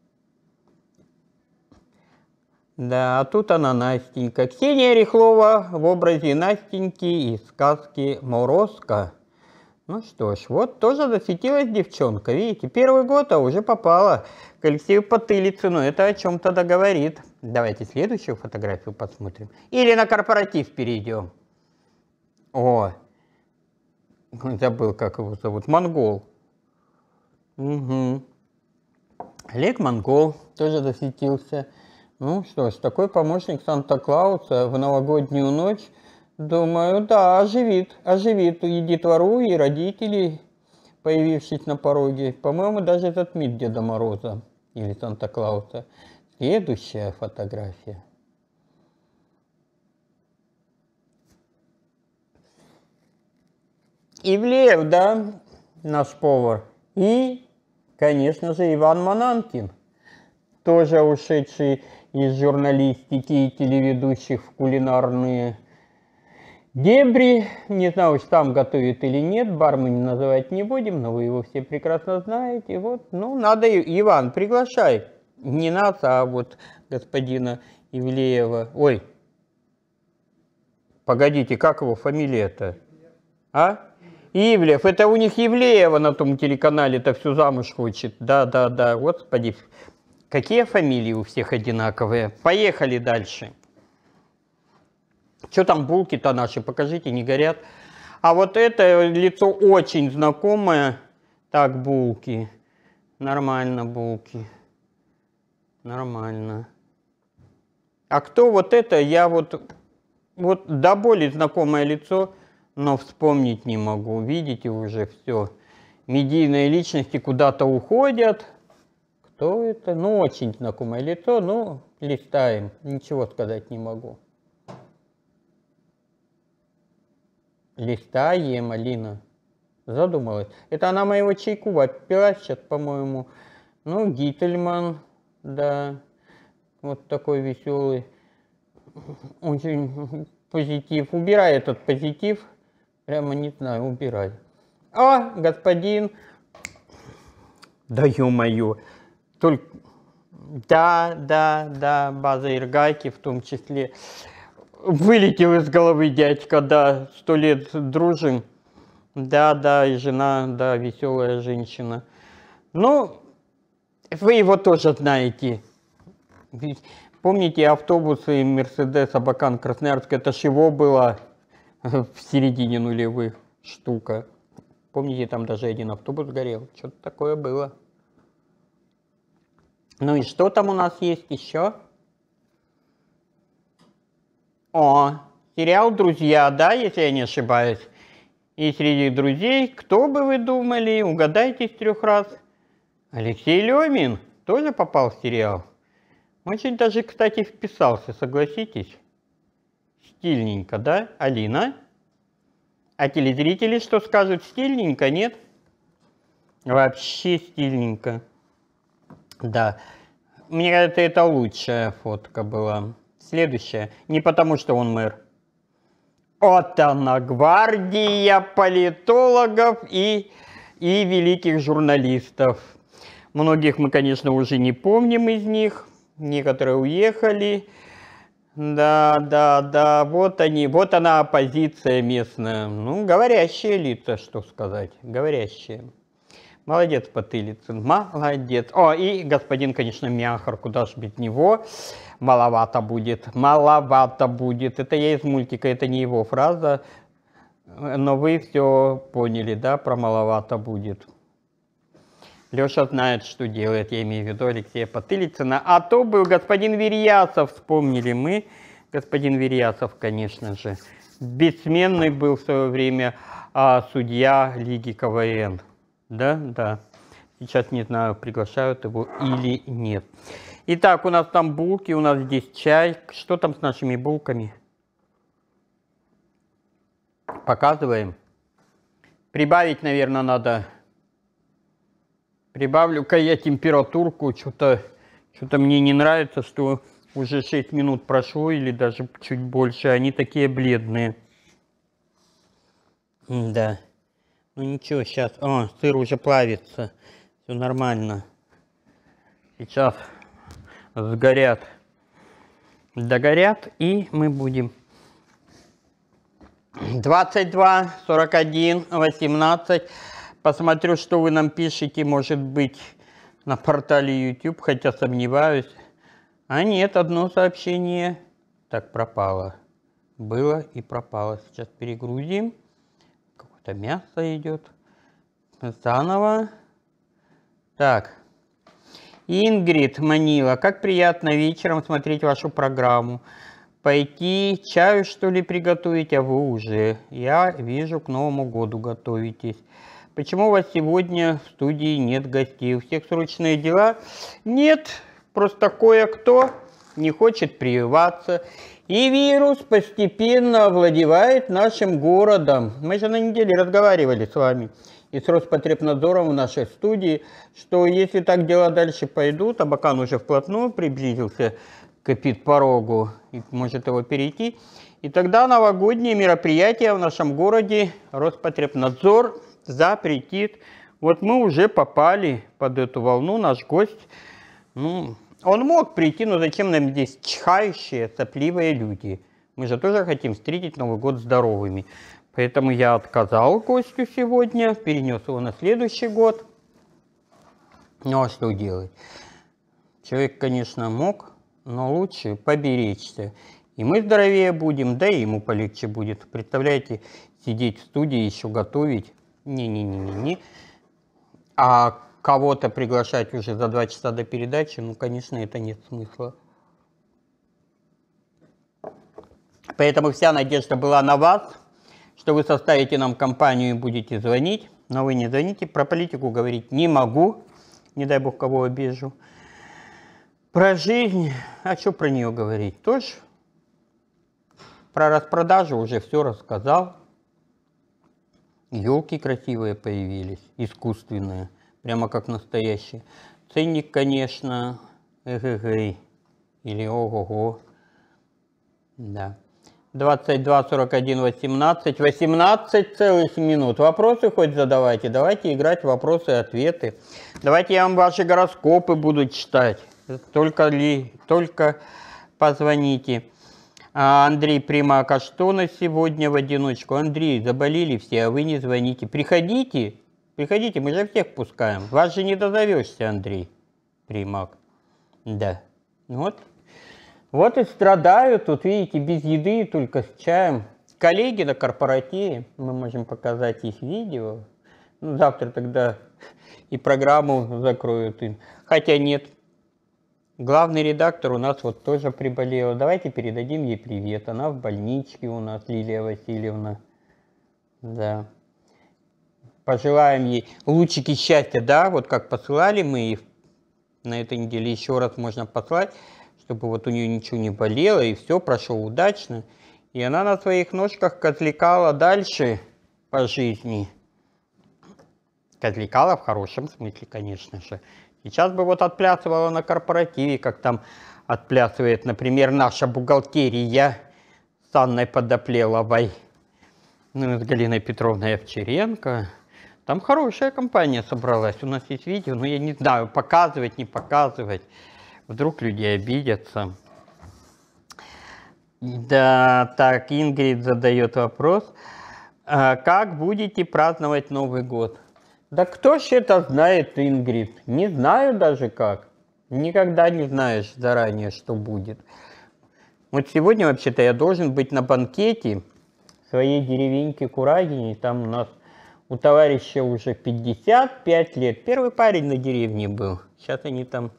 Да, а тут она Настенька. Ксения Рихлова в образе Настеньки из сказки Морозко. Ну что ж, вот тоже засветилась девчонка. Видите, первый год, а уже попала к Алексею Потылицыну. Это о чем-то договорит. Давайте следующую фотографию посмотрим. Или на корпоратив перейдем. О, забыл, как его зовут. Монгол. Угу. Олег Монгол тоже засветился. Ну что ж, такой помощник Санта-Клауса в новогоднюю ночь, думаю, да, оживит, оживит и детвору, и родителей, появившись на пороге. По-моему, даже затмит Деда Мороза или Санта-Клауса. Следующая фотография. Ивлеев, да, наш повар. И, конечно же, Иван Мананкин, тоже ушедший из журналистики и телеведущих в кулинарные дебри. Не знаю, уж там готовит или нет, бар мы называть не будем, но вы его все прекрасно знаете. Вот, ну, надо, Иван, приглашай. Не нас, а вот господина Ивлеева. Ой, погодите, как его фамилия-то? А? Ивлев, это у них Ивлеева на том телеканале-то всю замуж хочет. Да, да, да, господи. Какие фамилии у всех одинаковые? Поехали дальше. Что там булки-то наши? Покажите, не горят. А вот это лицо очень знакомое. Так, булки. Нормально, булки. Нормально. А кто вот это? Я вот... Вот до боли знакомое лицо, но вспомнить не могу. Видите, уже все. Медийные личности куда-то уходят. Кто это? Ну, очень знакомое лицо, ну, листаем. Ничего сказать не могу. Листаем, Алина. Задумалась. Это она моего чайку отпила сейчас, по-моему. Ну, Гительман, да. Вот такой веселый. Очень позитив. Убирай этот позитив. Прямо не знаю, убирай. А, господин. Да ё-моё. Только... Да, да, да, база Иргайки в том числе. Вылетел из головы дядька, да, сто лет дружим. Да, да, и жена, да, веселая женщина. Ну, вы его тоже знаете. Помните автобусы Мерседес Абакан Красноярск? Это ж его было в середине нулевых штука. Помните, там даже один автобус горел? Что-то такое было. Ну и что там у нас есть еще? О, сериал «Друзья», да, если я не ошибаюсь. И среди друзей, кто бы вы думали, угадайте с трех раз. Алексей Лемин тоже попал в сериал. Очень даже, кстати, вписался, согласитесь. Стильненько, да, Алина? А телезрители что скажут? Стильненько, нет? Вообще стильненько. Да, мне кажется, это лучшая фотка была. Следующая. Не потому, что он мэр. Вот она, гвардия политологов и, и великих журналистов. Многих мы, конечно, уже не помним из них. Некоторые уехали. Да, да, да, вот они, вот она оппозиция местная. Ну, говорящие лица, что сказать, говорящие. Молодец, Потылицын, молодец. О, и господин, конечно, Мяхар, куда ж без него. Маловато будет, маловато будет. Это я из мультика, это не его фраза. Но вы все поняли, да, про маловато будет. Леша знает, что делает, я имею в виду Алексея Потылицына. А то был господин Вериясов, вспомнили мы. Господин Вериясов, конечно же. Бессменный был в свое время а, судья Лиги КВН. Да, да. Сейчас не знаю, приглашают его или нет. Итак, у нас там булки, у нас здесь чай. Что там с нашими булками? Показываем. Прибавить, наверное, надо. Прибавлю-ка я температурку. Что-то что-то мне не нравится, что уже шесть минут прошло или даже чуть больше. Они такие бледные. Да. Ну ничего, сейчас. О, сыр уже плавится. Все нормально. Сейчас сгорят. Догорят, и мы будем. двадцать два, сорок один, восемнадцать. Посмотрю, что вы нам пишете, может быть, на портале YouTube, хотя сомневаюсь. А нет, одно сообщение. Так, пропало. Было и пропало. Сейчас перегрузим. Какое-то мясо идет. Заново. Так. Ингрид Манила. Как приятно вечером смотреть вашу программу. Пойти чаю, что ли, приготовить, а вы уже. Я вижу, к Новому году готовитесь. Почему у вас сегодня в студии нет гостей? У всех срочные дела? Нет, просто кое-кто не хочет прививаться. И вирус постепенно овладевает нашим городом. Мы же на неделе разговаривали с вами и с Роспотребнадзором в нашей студии, что если так дела дальше пойдут, Абакан уже вплотную приблизился к эпидпорогу и может его перейти, и тогда новогодние мероприятия в нашем городе Роспотребнадзор запретит. Вот мы уже попали под эту волну, наш гость. Ну, он мог прийти, но зачем нам здесь чихающие, сопливые люди? Мы же тоже хотим встретить Новый год здоровыми. Поэтому я отказал гостю сегодня, перенес его на следующий год. Ну а что делать? Человек, конечно, мог, но лучше поберечься. И мы здоровее будем, да и ему полегче будет. Представляете, сидеть в студии, еще готовить. Не-не-не-не-не. А кого-то приглашать уже за два часа до передачи, ну, конечно, это нет смысла. Поэтому вся надежда была на вас, что вы составите нам компанию и будете звонить. Но вы не звоните. Про политику говорить не могу. Не дай бог, кого обижу. Про жизнь, а что про нее говорить? Тоже про распродажу уже все рассказал. Елки красивые появились, искусственные, прямо как настоящие. Ценник, конечно, эгэгэй, или ого-го. Да. двадцать два, сорок один, восемнадцать. восемнадцать целых минут. Вопросы хоть задавайте. Давайте играть в вопросы-ответы. Давайте я вам ваши гороскопы буду читать. Только ли, только позвоните. А Андрей Примак, а что на сегодня в одиночку? Андрей, заболели все, а вы не звоните. Приходите, приходите, мы же всех пускаем. Вас же не дозовешься, Андрей Примак. Да. Вот. Вот и страдаю тут, видите, без еды, только с чаем. Коллеги на корпоративе, мы можем показать их видео. Ну, завтра тогда и программу закроют им. Хотя нет. Главный редактор у нас вот тоже приболела. Давайте передадим ей привет. Она в больничке у нас, Лилия Васильевна. Да. Пожелаем ей лучики счастья, да, вот как посылали мы их на этой неделе. Еще раз можно послать, чтобы вот у нее ничего не болело, и все прошло удачно. И она на своих ножках козликала дальше по жизни. Козликала в хорошем смысле, конечно же. Сейчас бы вот отплясывала на корпоративе, как там отплясывает, например, наша бухгалтерия с Анной Подоплеловой, ну, с Галиной Петровной Овчаренко. Там хорошая компания собралась. У нас есть видео, но я не знаю, показывать, не показывать. Вдруг люди обидятся. Да, так, Ингрид задает вопрос. А как будете праздновать Новый год? Да кто ж это знает, Ингрид? Не знаю даже как. Никогда не знаешь заранее, что будет. Вот сегодня вообще-то я должен быть на банкете в своей деревеньке Курагине. Там у нас у товарища уже пятьдесят пять лет. Первый парень на деревне был. Сейчас они там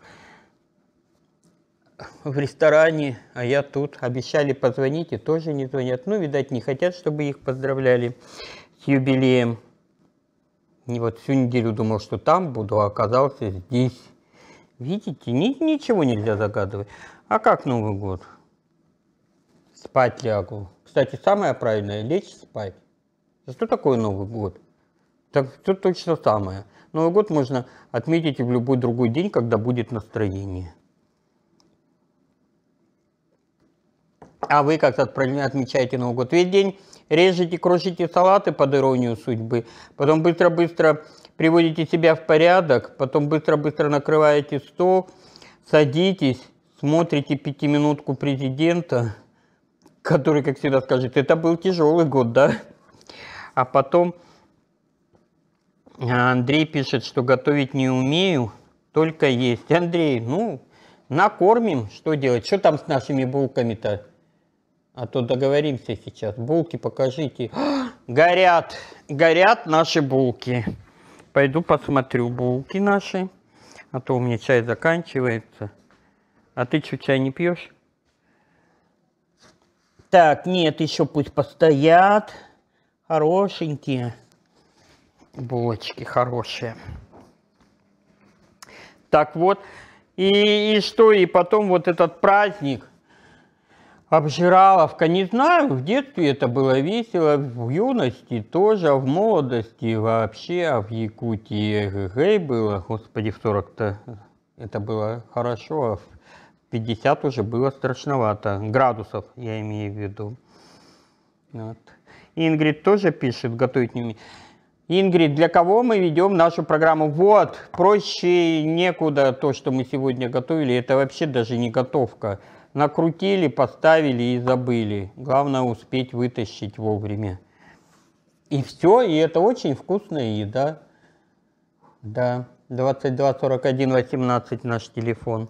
в ресторане, а я тут. Обещали позвонить и тоже не звонят. Ну, видать, не хотят, чтобы их поздравляли с юбилеем. И вот всю неделю думал, что там буду, а оказался здесь. Видите, ни, ничего нельзя загадывать. А как Новый год? Спать лягу. Кстати, самое правильное — лечь спать. Что такое Новый год? Так тут точно самое. Новый год можно отметить и в любой другой день, когда будет настроение. А вы как отмечаете Новый год? Весь день режете, крошите салаты под иронию судьбы, потом быстро-быстро приводите себя в порядок, потом быстро-быстро накрываете стол, садитесь, смотрите пятиминутку президента, который, как всегда, скажет: это был тяжелый год, да? А потом Андрей пишет, что готовить не умею, только есть. Андрей, ну, накормим, что делать? Что там с нашими булками-то? А то договоримся сейчас. Булки покажите. Горят, горят наши булки. Пойду посмотрю булки наши, а то у меня чай заканчивается. А ты что, чай не пьешь? Так, нет, еще пусть постоят. Хорошенькие. Булочки хорошие. Так вот, и, и что, и потом вот этот праздник. Обжираловка, не знаю, в детстве это было весело, в юности тоже, а в молодости вообще, а в Якутии эгэгэй было, господи, в сорок-то это было хорошо, а в пятьдесят уже было страшновато, градусов я имею в виду. Вот. Ингрид тоже пишет, готовить не умеет. Ингрид, для кого мы ведем нашу программу? Вот, проще некуда то, что мы сегодня готовили, это вообще даже не готовка. Накрутили, поставили и забыли. Главное успеть вытащить вовремя. И все, и это очень вкусная еда. Да, двадцать два сорок один восемнадцать наш телефон.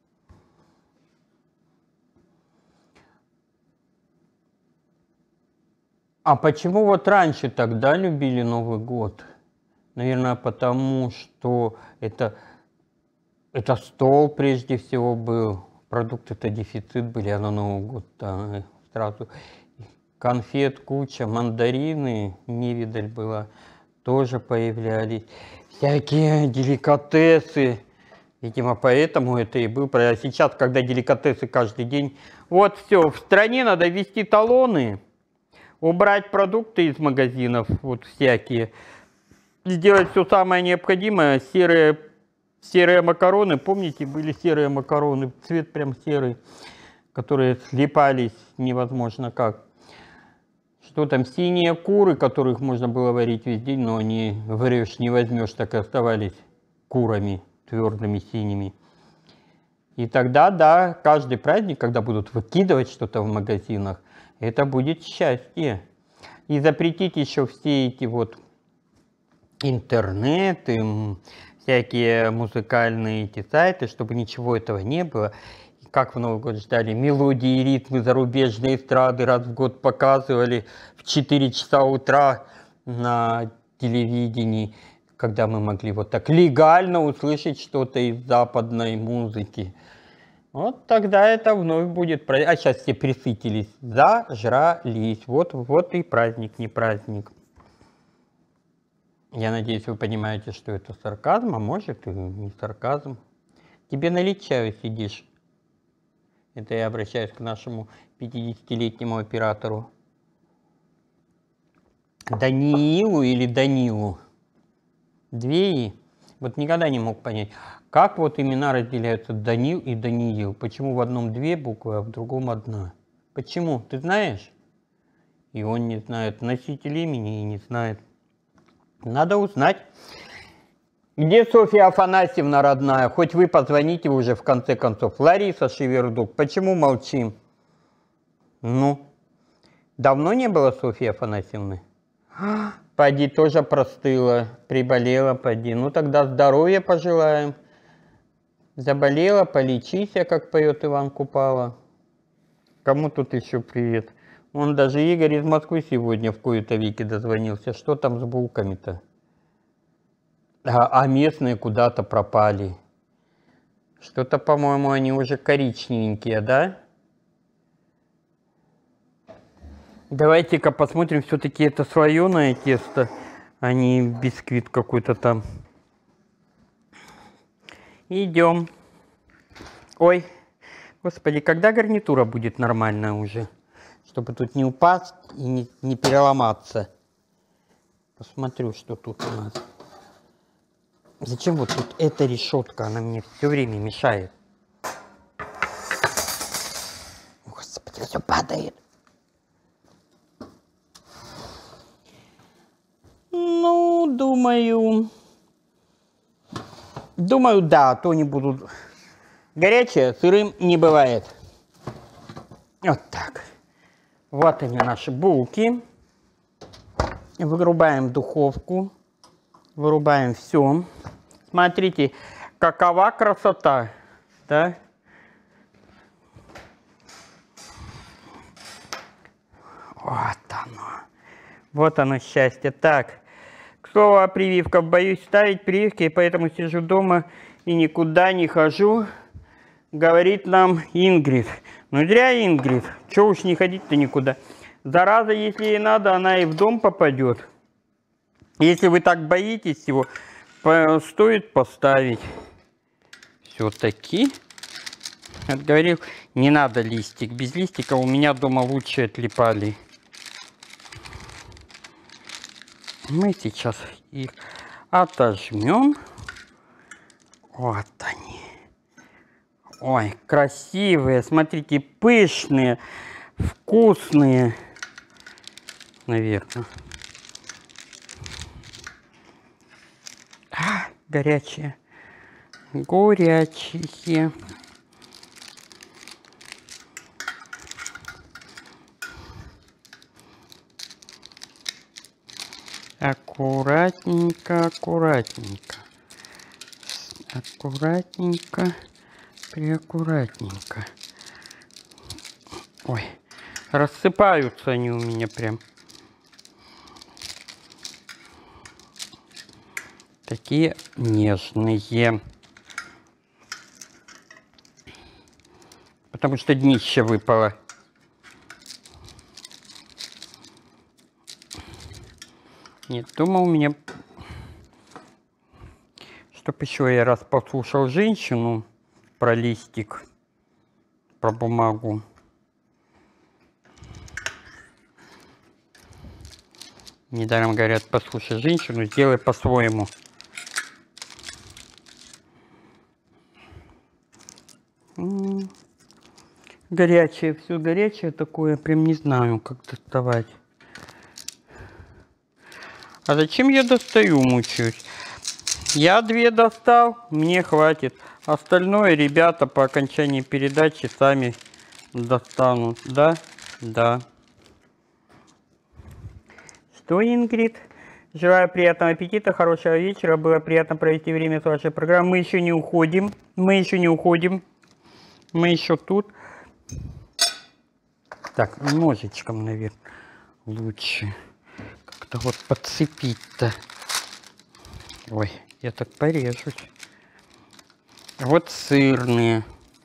А почему вот раньше тогда любили Новый год? Наверное, потому что это, это стол прежде всего был. Продукты-то дефицит были, а на Новый год да, сразу конфет куча, мандарины, невидаль была, тоже появлялись. Всякие деликатесы. Видимо, поэтому это и был. А сейчас, когда деликатесы каждый день. Вот все, в стране надо ввести талоны, убрать продукты из магазинов, вот всякие, сделать все самое необходимое, серые Серые макароны, помните, были серые макароны, цвет прям серый, которые слипались невозможно как. Что там, синие куры, которых можно было варить весь день, но они врешь, не возьмешь, так и оставались курами твердыми синими. И тогда, да, каждый праздник, когда будут выкидывать что-то в магазинах, это будет счастье. И запретить еще все эти вот интернеты, всякие музыкальные эти сайты, чтобы ничего этого не было. И как в Новый год ждали мелодии и ритмы зарубежной эстрады, раз в год показывали в четыре часа утра на телевидении, когда мы могли вот так легально услышать что-то из западной музыки. Вот тогда это вновь будет праздник. А сейчас все присытились, зажрались. Вот, вот и праздник, не праздник. Я надеюсь, вы понимаете, что это сарказм, а может и не сарказм. Тебе налить чаю сидишь. Это я обращаюсь к нашему пятидесятилетнему оператору. Даниилу или Данилу? Две «и». Вот никогда не мог понять, как вот имена разделяются Данил и Даниил. Почему в одном две буквы, а в другом одна? Почему? Ты знаешь? И он не знает. Носитель имени и не знает. Надо узнать. Где Софья Афанасьевна родная? Хоть вы позвоните уже в конце концов. Лариса Шевердук. Почему молчим? Ну, давно не было Софьи Афанасьевны? Поди тоже простыла, приболела, поди. Ну тогда здоровья пожелаем. Заболела, полечись, как поет Иван Купала. Кому тут еще привет? Он даже Игорь из Москвы сегодня в кои-то веки дозвонился. Что там с булками-то? А, а местные куда-то пропали. Что-то, по-моему, они уже коричневенькие, да? Давайте-ка посмотрим, все-таки это слоеное тесто, а не бисквит какой-то там. Идем. Ой, господи, когда гарнитура будет нормальная уже? Чтобы тут не упасть и не, не переломаться. Посмотрю, что тут у нас. Зачем вот тут эта решетка? Она мне все время мешает. Господи, все падает. Ну, думаю... Думаю, да, а то не будут... Горячее сырым не бывает. Вот так. Вот они, наши булки. Вырубаем духовку. Вырубаем все. Смотрите, какова красота. Да? Вот оно. Вот оно счастье. Так. К слову о прививках. Боюсь ставить прививки, и поэтому сижу дома и никуда не хожу. Говорит нам Ингрид. Ну зря Ингрид. Чего уж не ходить-то никуда. Зараза, если ей надо, она и в дом попадет. Если вы так боитесь его, стоит поставить. Все-таки. Говорил, не надо листик. Без листика у меня дома лучше отлипали. Мы сейчас их отожмем. Вот они. Ой, красивые, смотрите, пышные, вкусные, наверное. А, горячие, горячие. Аккуратненько, аккуратненько, аккуратненько. Приаккуратненько. Ой, рассыпаются они у меня прям. Такие нежные. Потому что днище выпало. Нет, дома у меня... Чтоб еще я раз послушал женщину про листик, про бумагу. Недаром говорят, послушай женщину, сделай по-своему. Горячее, все горячее такое, прям не знаю, как доставать. А зачем я достаю, мучаюсь? Я две достал, мне хватит. Остальное ребята по окончании передачи сами достанут. Да? Да. Что, Ингрид? Желаю приятного аппетита, хорошего вечера. Было приятно провести время с вашей программой. Мы еще не уходим. Мы еще не уходим. Мы еще тут. Так, ножичком, наверное, лучше. Как-то вот подцепить-то. Ой, я так порежусь. Вот сырные.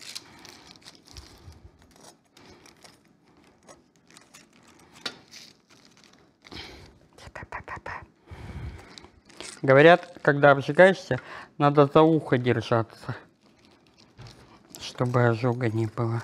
Говорят, когда обжигаешься, надо за ухо держаться, чтобы ожога не было.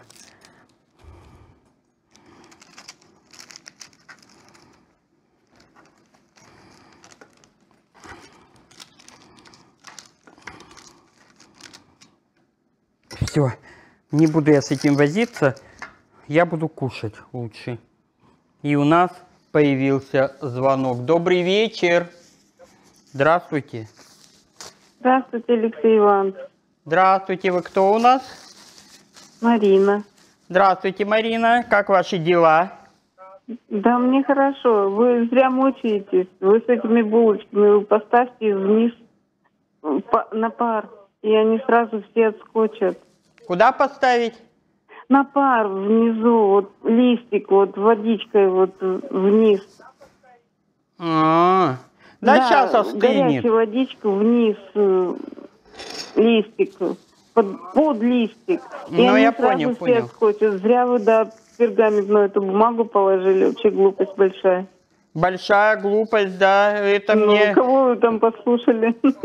Все, не буду я с этим возиться, я буду кушать лучше. И у нас появился звонок. Добрый вечер. Здравствуйте. Здравствуйте, Алексей Иванович. Здравствуйте, вы кто у нас? Марина. Здравствуйте, Марина. Как ваши дела? Да, мне хорошо. Вы зря мучаетесь. Вы с этими булочками вы поставьте вниз на пар, и они сразу все отскочат. Куда поставить? На пар внизу, вот листик, вот водичкой вот вниз. А, -а, -а. Да, да, сейчас остынет. Горячая водичка вниз, листик, под, под листик. И ну, они я сразу понял, все понял. отскочат. Зря вы, да, пергаментную эту бумагу положили. Вообще глупость большая. Большая глупость, да, это ну, мне... кого вы там послушали?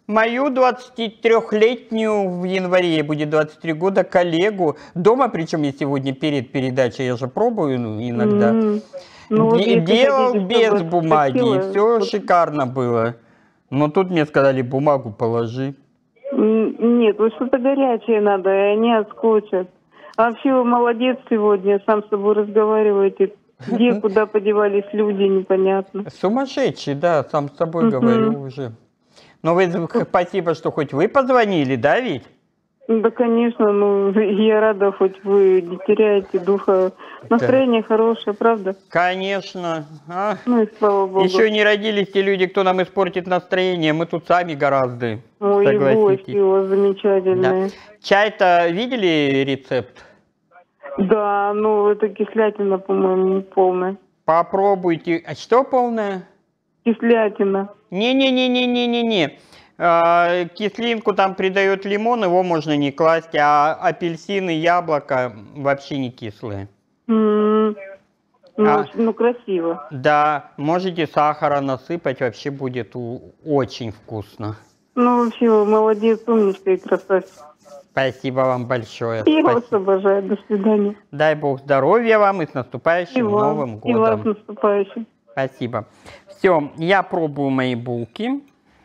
Мою двадцатитрёхлетнюю в январе, будет двадцать три года, коллегу, дома, причем я сегодня перед передачей, я же пробую ну, иногда, М. Ну, вот де- если делал хотите, без чтобы бумаги, и отскочило, все вот, шикарно было. Но тут мне сказали, бумагу положи. м, нет, вот что-то горячее надо, и они отскочат. А вообще вы молодец сегодня, сам с собой разговариваете. Где, куда подевались люди, непонятно. Сумасшедший, да, сам с собой Мгм. говорю уже. Но вы спасибо, что хоть вы позвонили, да ведь? Да, конечно, ну, я рада, хоть вы не теряете духа. Настроение хорошее, правда? Конечно. А? Ну и слава богу. Еще не родились те люди, кто нам испортит настроение. Мы тут сами гораздо. Ой, и гости Согласитесь. у вас Да. замечательные. Чай-то видели рецепт? Да, ну это кислятина, по-моему, полная. Попробуйте. А что полное? Кислятина. Не-не-не-не-не-не-не. А, кислинку там придает лимон, его можно не класть, а апельсины, яблоко вообще не кислые. М, Ну, А. ну, красиво. Да, можете сахара насыпать, вообще будет у- очень вкусно. Ну, вообще, вы молодец, умничка и красавец. Спасибо вам большое. Я вас Спасибо. обожаю. До свидания. Дай Бог здоровья вам и с И наступающим вам, Новым и вас годом. наступающим. Спасибо. Все, я пробую мои булки.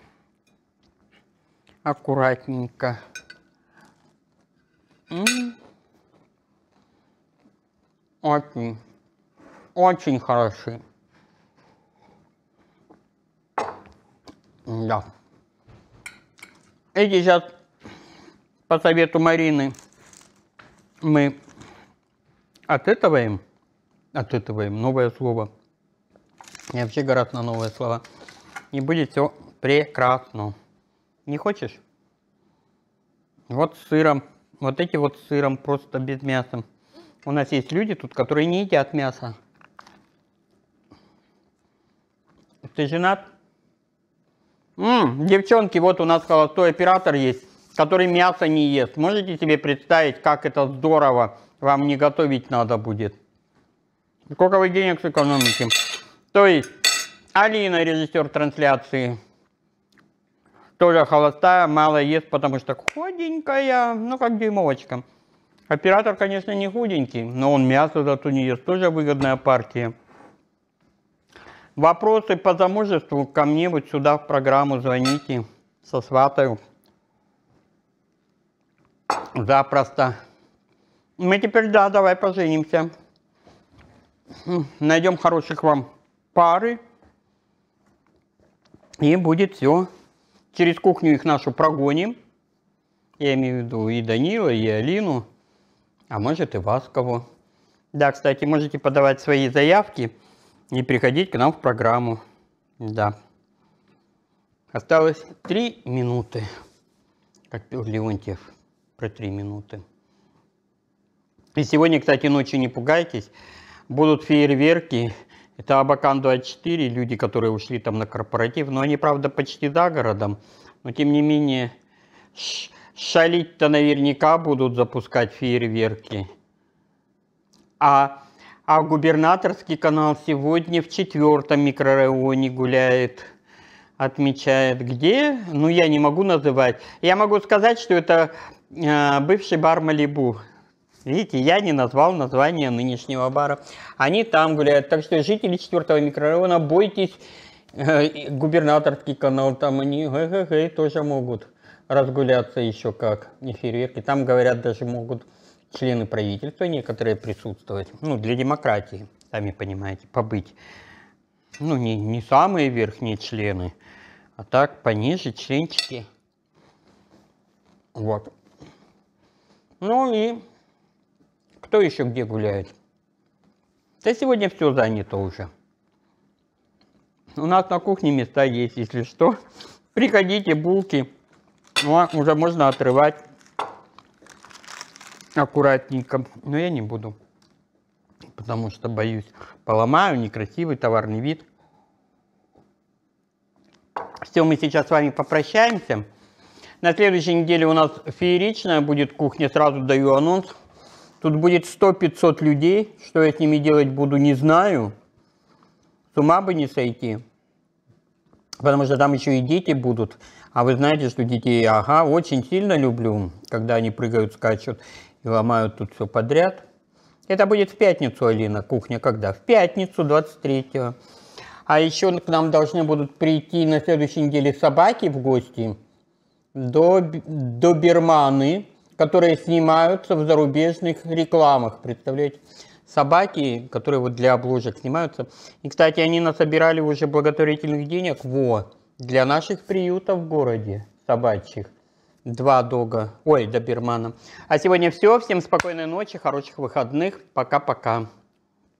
Аккуратненько. М. Очень, очень хороши. Да. Эти сейчас, по совету Марины, мы отытываем, отытываем, новое слово. Я вообще гораздо на новые слова. И будет все прекрасно. Не хочешь? Вот с сыром. Вот эти вот с сыром, просто без мяса. У нас есть люди тут, которые не едят мясо. Ты женат? М, девчонки, вот у нас холостой оператор есть, который мясо не ест. Можете себе представить, как это здорово? Вам не готовить надо будет. Сколько вы денег сэкономите? То есть, Алина, режиссер трансляции, тоже холостая, мало ест, потому что худенькая, ну как дюймовочка. Оператор, конечно, не худенький, но он мясо зато не ест, тоже выгодная партия. Вопросы по замужеству ко мне вот сюда в программу звоните, сосватаю. Запросто. Мы теперь, да, давай поженимся. Найдем хороших вам пары. И будет все. Через кухню их нашу прогоним. Я имею в виду и Данила, и Алину. А может и вас кого. Да, кстати, можете подавать свои заявки и приходить к нам в программу. Да. Осталось три минуты. Как пел Леонтьев про три минуты. И сегодня, кстати, ночью не пугайтесь. Будут фейерверки. Это Абакан двадцать четыре, люди, которые ушли там на корпоратив. Но они, правда, почти за городом. Но, тем не менее, шалить-то наверняка будут запускать фейерверки. А, а губернаторский канал сегодня в четвертом микрорайоне гуляет, отмечает. Где? Ну, я не могу называть. Я могу сказать, что это э, бывший бар Малибу. Видите, я не назвал название нынешнего бара. Они там гуляют. Так что жители четвертого микрорайона, бойтесь, э, губернаторский канал, там они гэ-гэ-гэ, тоже могут разгуляться еще как. Не фейерверки. Там, говорят, даже могут члены правительства некоторые присутствовать. Ну, для демократии, сами понимаете, побыть. Ну, не, не самые верхние члены, а так пониже членчики. Вот. Ну и кто еще где гуляет? Да сегодня все занято уже. У нас на кухне места есть, если что. Приходите, булки. Ну, уже можно отрывать аккуратненько. Но я не буду, потому что боюсь, поломаю, некрасивый товарный вид. Все, мы сейчас с вами попрощаемся. На следующей неделе у нас фееричная будет кухня, сразу даю анонс. Тут будет сто-пятьсот людей. Что я с ними делать буду, не знаю. С ума бы не сойти. Потому что там еще и дети будут. А вы знаете, что детей, ага, очень сильно люблю, когда они прыгают, скачут и ломают тут все подряд. Это будет в пятницу, Алина, кухня когда? В пятницу, двадцать третьего. А еще к нам должны будут прийти на следующей неделе собаки в гости. До, доберманы, которые снимаются в зарубежных рекламах, представляете? Собаки, которые вот для обложек снимаются. И, кстати, они насобирали уже благотворительных денег, во, для наших приютов в городе, собачьих. Два дога, ой, добермана. А сегодня все, всем спокойной ночи, хороших выходных, пока-пока.